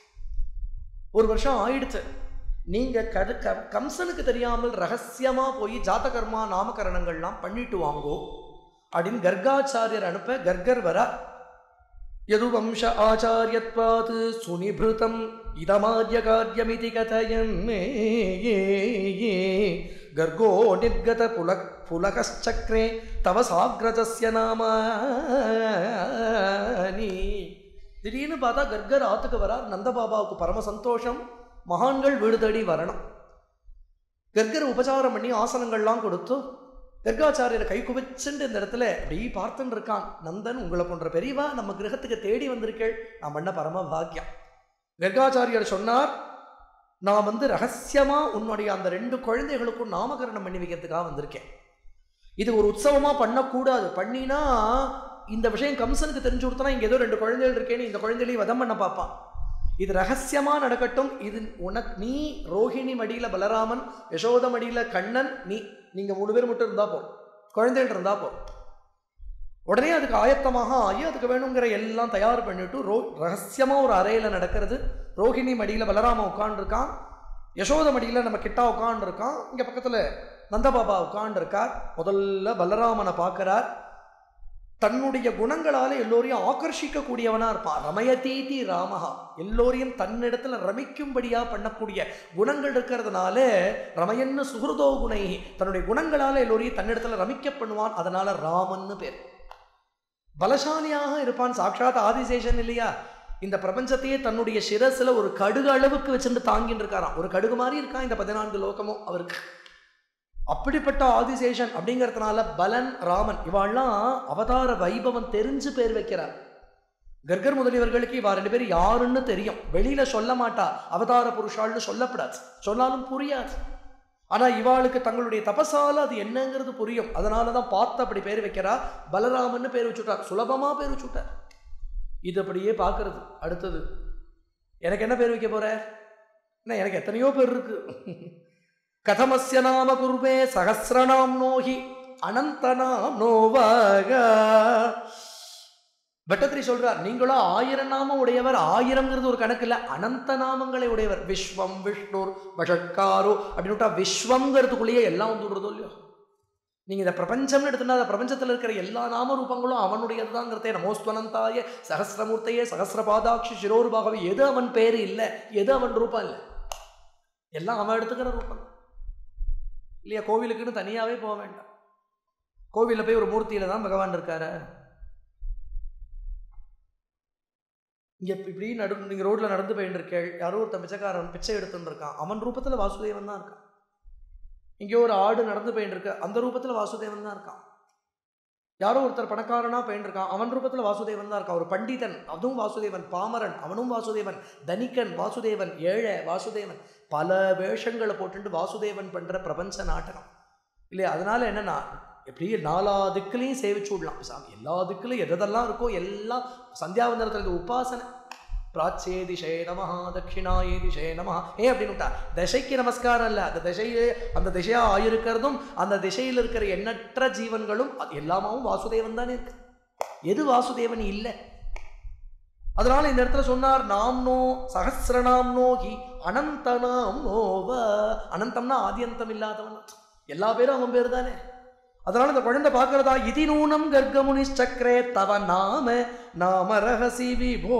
S1: ஒரு வருஷம் ஆயிடுச்சு. நீங்க கடு கம்சனுக்கு தெரியாமல் ரகசியமா போய் ஜாதகர்மா நாமகரணங்கள்லாம் பண்ணிட்டு வாங்கோ அப்படின்னு கர்காச்சாரியர் அனுப்ப கர்கர் வரா. யதுவம்ச ஆச்சாரியத்வாத் சுனிபிருதம் இதமார்ய காரியமிதி கதயன் கர்கோ நிர்கத புலக் புலகச்சக்ரே தவ சாக்ரஜஸ்ய நாமானி. திடீர்னு பார்த்தா கர்கர் ஆத்துக்கு வரார். நந்தபாபாவுக்கு பரம சந்தோஷம், மகான்கள் வீடு தேடி வரணும். கர்கர் உபச்சாரம் பண்ணி ஆசனங்கள்லாம் கொடுத்து கர்காச்சாரியரை கை குவிச்சுட்டு இந்த இடத்துல அப்படி பார்த்துன்னு இருக்கான். நந்தன், உங்களை போன்ற பெரியவா நம்ம கிரகத்துக்கு தேடி வந்திருக்கேள், நான் பண்ண பரம பாக்கியம். கர்காச்சாரியர் சொன்னார், நான் வந்து ரகசியமா உன்னுடைய அந்த ரெண்டு குழந்தைகளுக்கும் நாமகரணம் பண்ணி வைக்கிறதுக்காக வந்திருக்கேன். இது ஒரு உற்சவமா பண்ணக்கூடாது, பண்ணினா இந்த விஷயம் கம்சனுக்கு தெரிஞ்சு கொடுத்தனா இங்க ஏதோ ரெண்டு குழந்தைகள் இருக்கேன்னு இந்த குழந்தைகளையும் வதம் பண்ண பார்ப்பான். இது ரகசியமா நடக்கட்டும். இது உனக்கு, நீ ரோஹிணி மடியில பலராமன், யசோத மடியில கண்ணன், நீ நீங்க மூணு பேர் மட்டும் இருந்தா போ, குழந்தைகள் இருந்தா போ. உடனே அதுக்கு ஆயத்தமாக ஆகி அதுக்கு வேணுங்கிற எல்லாம் தயார் பண்ணிட்டு ரோ ரகசியமா ஒரு அறையில நடக்கிறது. ரோஹிணி மடியில பலராம உட்காண்டிருக்கான், யசோத மடியில நம்ம கிட்டா உட்காண்டிருக்கான், இங்க பக்கத்துல நந்தபாபா உட்காண்டிருக்கார். முதல்ல பலராமனை பார்க்கிறார். தன்னுடைய குணங்களால எல்லோரையும் ஆகர்ஷிக்க கூடியவனா இருப்பான். ரமயதீதி ராமஹா, எல்லோரையும் தன்னிடத்துல ரமிக்கும்படியா பண்ணக்கூடிய குணங்கள் இருக்கிறதுனால ரமயன்னு சுகிருதோ குணை, தன்னுடைய குணங்களால எல்லோரையும் தன்னிடத்துல ரமிக்க பண்ணுவான். அதனால ராமன்னு பேர். பலசாலியாக இருப்பான். சாட்சாத் ஆதிசேஷன் இல்லையா, இந்த பிரபஞ்சத்தையே தன்னுடைய சிரசுல ஒரு கடுகு அளவுக்கு வச்சுட்டு தாங்கிட்டு இருக்காராம். ஒரு கடுகு மாதிரி இருக்கான் இந்த பதினான்கு லோகமும் அவருக்கு. அப்படிப்பட்ட ஆதிசேஷன் அப்படிங்கிறதுனால பலன் ராமன் இவாள்லாம் அவதார வைபவம் தெரிஞ்சு பேர் வைக்கிறார். கர்கர் முதலியவர்களுக்கு இவா ரெண்டு பேரும் யாருன்னு தெரியும், வெளியில சொல்ல மாட்டா, அவதார புருஷாள்னு சொல்லப்படாது, சொன்னாலும் புரியாது. ஆனா இவாளுக்கு தங்களுடைய தபசால அது என்னங்கிறது புரியும். அதனாலதான் பார்த்து அப்படி பேர் வைக்கிறா. பலராமன்னு பேர் வச்சுட்டார், சுலபமா பேர் வச்சுட்டார். இது அப்படியே பார்க்கறது. அடுத்தது எனக்கு என்ன பேர் வைக்க போற? எனக்கு எத்தனையோ பேர் இருக்கு. கதமஸ்ய நாம குருவே சகசிரநாம் நோஹி அனந்தநாம் நோவாக. பட்டத்திரி சொல்றார், நீங்களும் ஆயிரம் நாமம் உடையவர். ஆயிரம்ங்கிறது ஒரு கணக்கு இல்லை, அனந்த நாமங்களை உடையவர். விஸ்வம் விஷ்ணுர் வஷட்காரோ அப்படின்னுட்டா விஸ்வம்ங்கிறதுக்குள்ளேயே எல்லாம் வந்து விடுறதோ இல்லையோ. நீங்க இந்த பிரபஞ்சம்னு எடுத்துனா அந்த பிரபஞ்சத்தில் இருக்கிற எல்லா நாம ரூபங்களும் அவனுடையது தாங்கிறதே. நமோஸ்வனந்தாய சகசிரமூர்த்தையே சகசிரபாதாட்சி சிரோர்பாகவே. எது அவன் பேரு இல்லை, எது அவன் ரூபம் இல்லை, எல்லாம் அவன் எடுத்துக்கிற ரூபம் இல்லையா. கோவிலுக்குன்னு தனியாவே போக வேண்டாம். கோவிலில் போய் ஒரு மூர்த்தியில தான் பகவான் இருக்காரு. இங்க இப்படி நடு நீங்க ரோட்ல நடந்து போயிட்டு இருக்கேள், யாரோ ஒருத்தன் பிச்சைக்காரன் பிச்சை எடுத்துட்டு இருக்கான், அவன் ரூபத்துல வாசுதேவன் தான் இருக்கான். இங்கே ஒரு ஆடு நடந்து போயிட்டு இருக்க, அந்த ரூபத்துல வாசுதேவன் தான் இருக்கான். யாரோ ஒருத்தர் பணக்காரனா போயிட்டு இருக்கான், அவன் ரூபத்துல வாசுதேவன் தான் இருக்கான். ஒரு பண்டிதன், அதுவும் வாசுதேவன். பாமரன், அவனும் வாசுதேவன். தனிக்கன் வாசுதேவன். ஏழை வாசுதேவன். பல வேஷங்களை போட்டு வாசுதேவன் பண்ற பிரபஞ்ச நாடகம் இல்லையா. அதனால என்னன்னா எப்படி நாலா திக்குலையும் சேவிச்சு விடலாம் சாமி. எல்லா திக்குலையும் எதெல்லாம் இருக்கோ எல்லாம் சந்தியாவந்தனத்துல உபாசனை. பிராச்சே திசே நமஹா தட்சிணாயே திசே நமஹா. ஏ அப்படின்னுட்டா திசைக்கு நமஸ்காரம் இல்லை, அந்த திசையே அந்த திசையா ஆயிருக்கிறதும் அந்த திசையில் இருக்கிற எண்ணற்ற ஜீவன்களும் எல்லாமாவும் வாசுதேவன் தானே இருக்கு. எது வாசுதேவன் இல்லை. அதனால இந்த இடத்துல சொன்னார், நாம் நோ சகசிரநாம் நோகி அனந்தனாம் நோவ. அனந்தம்னா ஆதியந்தம் இல்லாதவன், எல்லா பேரும் அவன் பேரு தானே. அதனால இந்த குழந்தை பார்க்கிறதா, இதி நூனம் கர்கமுனி சக்கரே தவ நாம நாம ரகசி விபோ.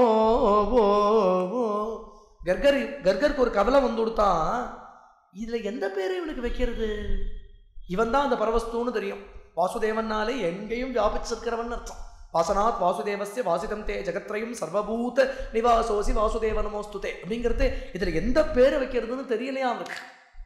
S1: கர்கர் கர்கருக்கு ஒரு கவலை வந்து கொடுத்தான், இதுல எந்த பேரை இவனுக்கு வைக்கிறது? இவன் தான் அந்த பரவஸ்தூன்னு தெரியும். வாசுதேவன்னாலே எங்கேயும் வியாபிச்சிருக்கிறவன் அர்த்தம். வாசனாத் வாசுதேவஸ்ய வாசிதம் தே ஜகத்ரயும் சர்வபூத நிவாசோசி வாசுதேவ நமோஸ்துதே அப்படிங்கிறது. இதுல எந்த பேரை வைக்கிறதுன்னு தெரியலையா அவருக்கு.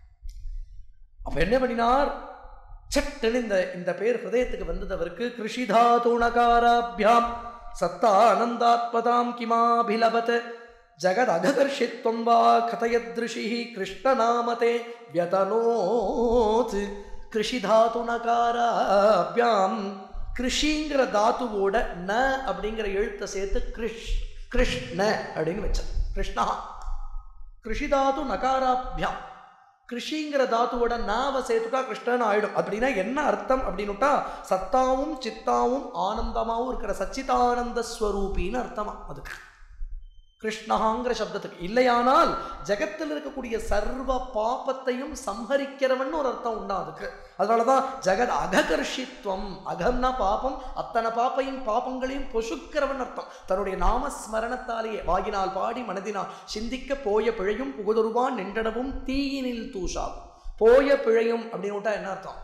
S1: அப்ப என்ன பண்ணினார், சட்டுன்னு இந்த இந்த பேர் ஹிருதயத்துக்கு வந்தது அவருக்கு. கிருஷிதாதுணகாராபியாம் சத்தானந்தாத்மதாம் கிமாபிலபத் ஜகத் அககர்ஷித்வம் வா கதயத்ருஷி கிருஷ்ணநாமதே வியதனோத். கிருஷிதாதுணகாராபியாம், கிருஷிங்கிற தாத்துவோட ந அப்படிங்கிற எழுத்தை சேர்த்து கிருஷ் கிருஷ்ண அப்படின்னு வச்சார். கிருஷ்ணா. கிருஷிதாது நகாராபியாம், கிருஷிங்கிற தாத்துவோட நாவை சேர்த்துட்டா கிருஷ்ணன் ஆயிடும். அப்படின்னா என்ன அர்த்தம் அப்படின்னுட்டா, சத்தாவும் சித்தாவும் ஆனந்தமாவும் இருக்கிற சச்சிதானந்த ஸ்வரூபின்னு அர்த்தமா அதுக்கு கிருஷ்ணாங்கிற சப்தத்துக்கு. இல்லையானால் ஜகத்தில் இருக்கக்கூடிய சர்வ பாபத்தையும் சம்ஹரிக்கிறவன் ஒரு அர்த்தம் உண்டா அதுக்கு. அதனாலதான் ஜெகத் அககர்ஷித்வம். அகம்னா பாபம், அத்தனை பாப்பையும் பாபங்களையும் பொசுக்கிறவன் அர்த்தம். தன்னுடைய நாமஸ்மரணத்தாலேயே வாகினால் பாடி மனதினால் சிந்திக்க போய பிழையும் புகுதொருவான் நின்றனவும் தீயினில் தூஷாவும். போய பிழையும் அப்படின்னுட்டா என்ன அர்த்தம்?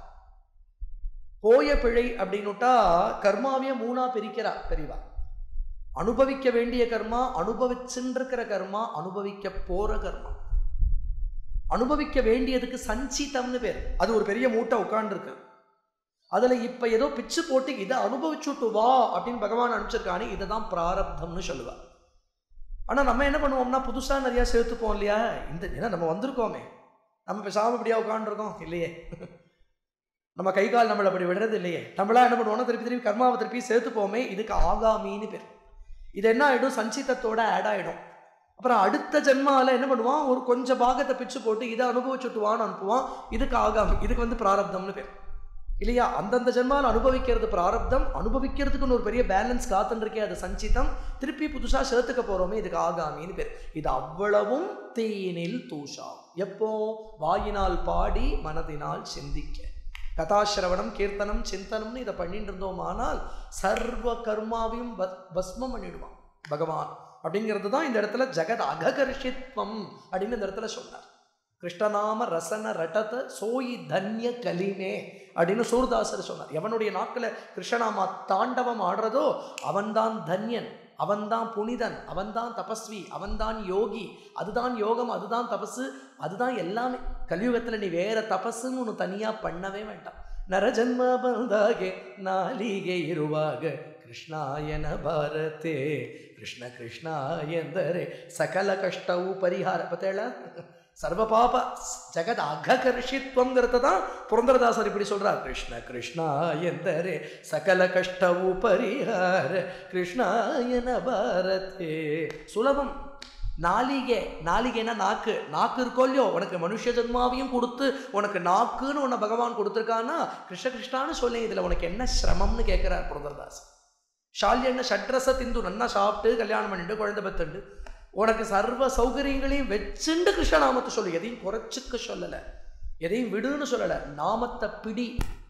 S1: போய பிழை அப்படின்னுட்டா கர்மாவையே மூணா பிரிக்கிறா பெரியவா. அனுபவிக்க வேண்டிய கர்மா, அனுபவிச்சுருக்கிற கர்மா, அனுபவிக்க போற கர்மா. அனுபவிக்க வேண்டியதுக்கு சஞ்சிதம்னு பேர். அது ஒரு பெரிய மூட்டை உட்கார்ந்து இருக்கு, அதுல இப்ப ஏதோ பிச்சு போட்டு இதை அனுபவிச்சுட்டு வா அப்படின்னு பகவான் அனுப்பிச்சிருக்கானே, இதை தான் பிராரப்தம்னு சொல்லுவா. ஆனா நம்ம என்ன பண்ணுவோம்னா புதுசா நிறைய சேர்த்துப்போம் இல்லையா. இந்த ஏன்னா நம்ம வந்திருக்கோமே, நம்ம பேசாம இப்படியா உட்காந்துருக்கோம் இல்லையே. நம்ம கை கால் நம்மளை அப்படி விடுறது இல்லையே. நம்மளா என்ன பண்ணுவோம்னா திருப்பி திருப்பி கர்மாவை திருப்பி சேர்த்துப்போமே, இதுக்கு ஆகாமின்னு பேர். இது என்ன ஆகிடும், சஞ்சிதத்தோட ஆட் ஆகிடும். அப்புறம் அடுத்த ஜென்மால என்ன பண்ணுவான், ஒரு கொஞ்சம் பாகத்தை பிச்சு போட்டு இதை அனுபவிச்சுட்டுவான்னு அனுப்புவான். இதுக்கு ஆகாமி, இதுக்கு வந்து பிராரப்தம்னு பேர் இல்லையா. அந்தந்த ஜென்மால அனுபவிக்கிறது பிராரப்தம், அனுபவிக்கிறதுக்குன்னு ஒரு பெரிய பேலன்ஸ் காத்துன்னு இருக்கே அது சஞ்சிதம். திருப்பி புதுசா சேர்த்துக்க போறோமே, இதுக்கு ஆகாமின்னு பேர். இது அவ்வளவும் தீயினில் தூஷா. எப்போ? வாயினால் பாடி மனதினால் சிந்திக்க, கதாசிரவணம் கீர்த்தனம் சிந்தனம்னு இதை பண்ணிட்டு இருந்தோமானால் சர்வ கர்மாவையும் பஸ்மம் பண்ணிடுவான் பகவான். அப்படிங்கிறது தான் இந்த இடத்துல ஜெகத் அககர்ஷித்வம் அப்படின்னு இந்த இடத்துல சொன்னார். கிருஷ்ணநாம ரசன ரட்டத சோயி தன்ய கலிமே அப்படின்னு சூர்தாசர் சொன்னார். எவனுடைய நாக்கில் கிருஷ்ணநாமா தாண்டவம் ஆடுறதோ அவன்தான் தன்யன், அவன்தான் புனிதன், அவன்தான் தபஸ்வி, அவன்தான் யோகி. அதுதான் யோகம், அதுதான் தபசு, அதுதான் எல்லாமே. கலியுகத்தில் நீ வேற தபசுன்னு ஒன்று தனியாக பண்ணவே வேண்டாம். நரஜன்ம ಬಂದಾಗೆ ನಾಲಿಗೆ ಇರುವಾಗ ಕೃಷ್ಣಾಯನ ಭಾರತೆ ಕೃಷ್ಣ ಕೃಷ್ಣ ಎಂದರೆ ಸಕಲ ಕಷ್ಟವೂ ಪರಿಹಾರ. பத்தேள சர்வ பாப ஜெகத் அககர்ஷித்வங்கிறத தான் புரந்தரதாசர் இப்படி சொல்றார். கிருஷ்ண கிருஷ்ணா எந்தரே சகல கஷ்டவு பரிஹார கிருஷ்ணாயன பாரதே. சுலபம். நாலிகை, நாலிகைனா நாக்கு. நாக்கு இருக்கோ இல்லையோ, உனக்கு மனுஷ ஜன்மாவையும் கொடுத்து உனக்கு நாக்குன்னு உன்னை பகவான் கொடுத்துருக்கான்னா கிருஷ்ண கிருஷ்ணான்னு சொல்லி இதில் உனக்கு என்ன சிரமம்னு கேட்குறார் புரந்தரதாசர். ஷால்யண்ண ஷட்ரச திந்து நன்னா சாப்பிட்டு கல்யாணம் பண்ணிட்டு குழந்தை பத்துண்டு உனக்கு சர்வ சௌகரியங்களையும் வச்சுண்டு கிருஷ்ணநாமத்தை சொல்லு. எதையும் குறைச்சிக்க சொல்லலை, எதையும் விடுன்னு சொல்லலை. நாமத்தை பிடி.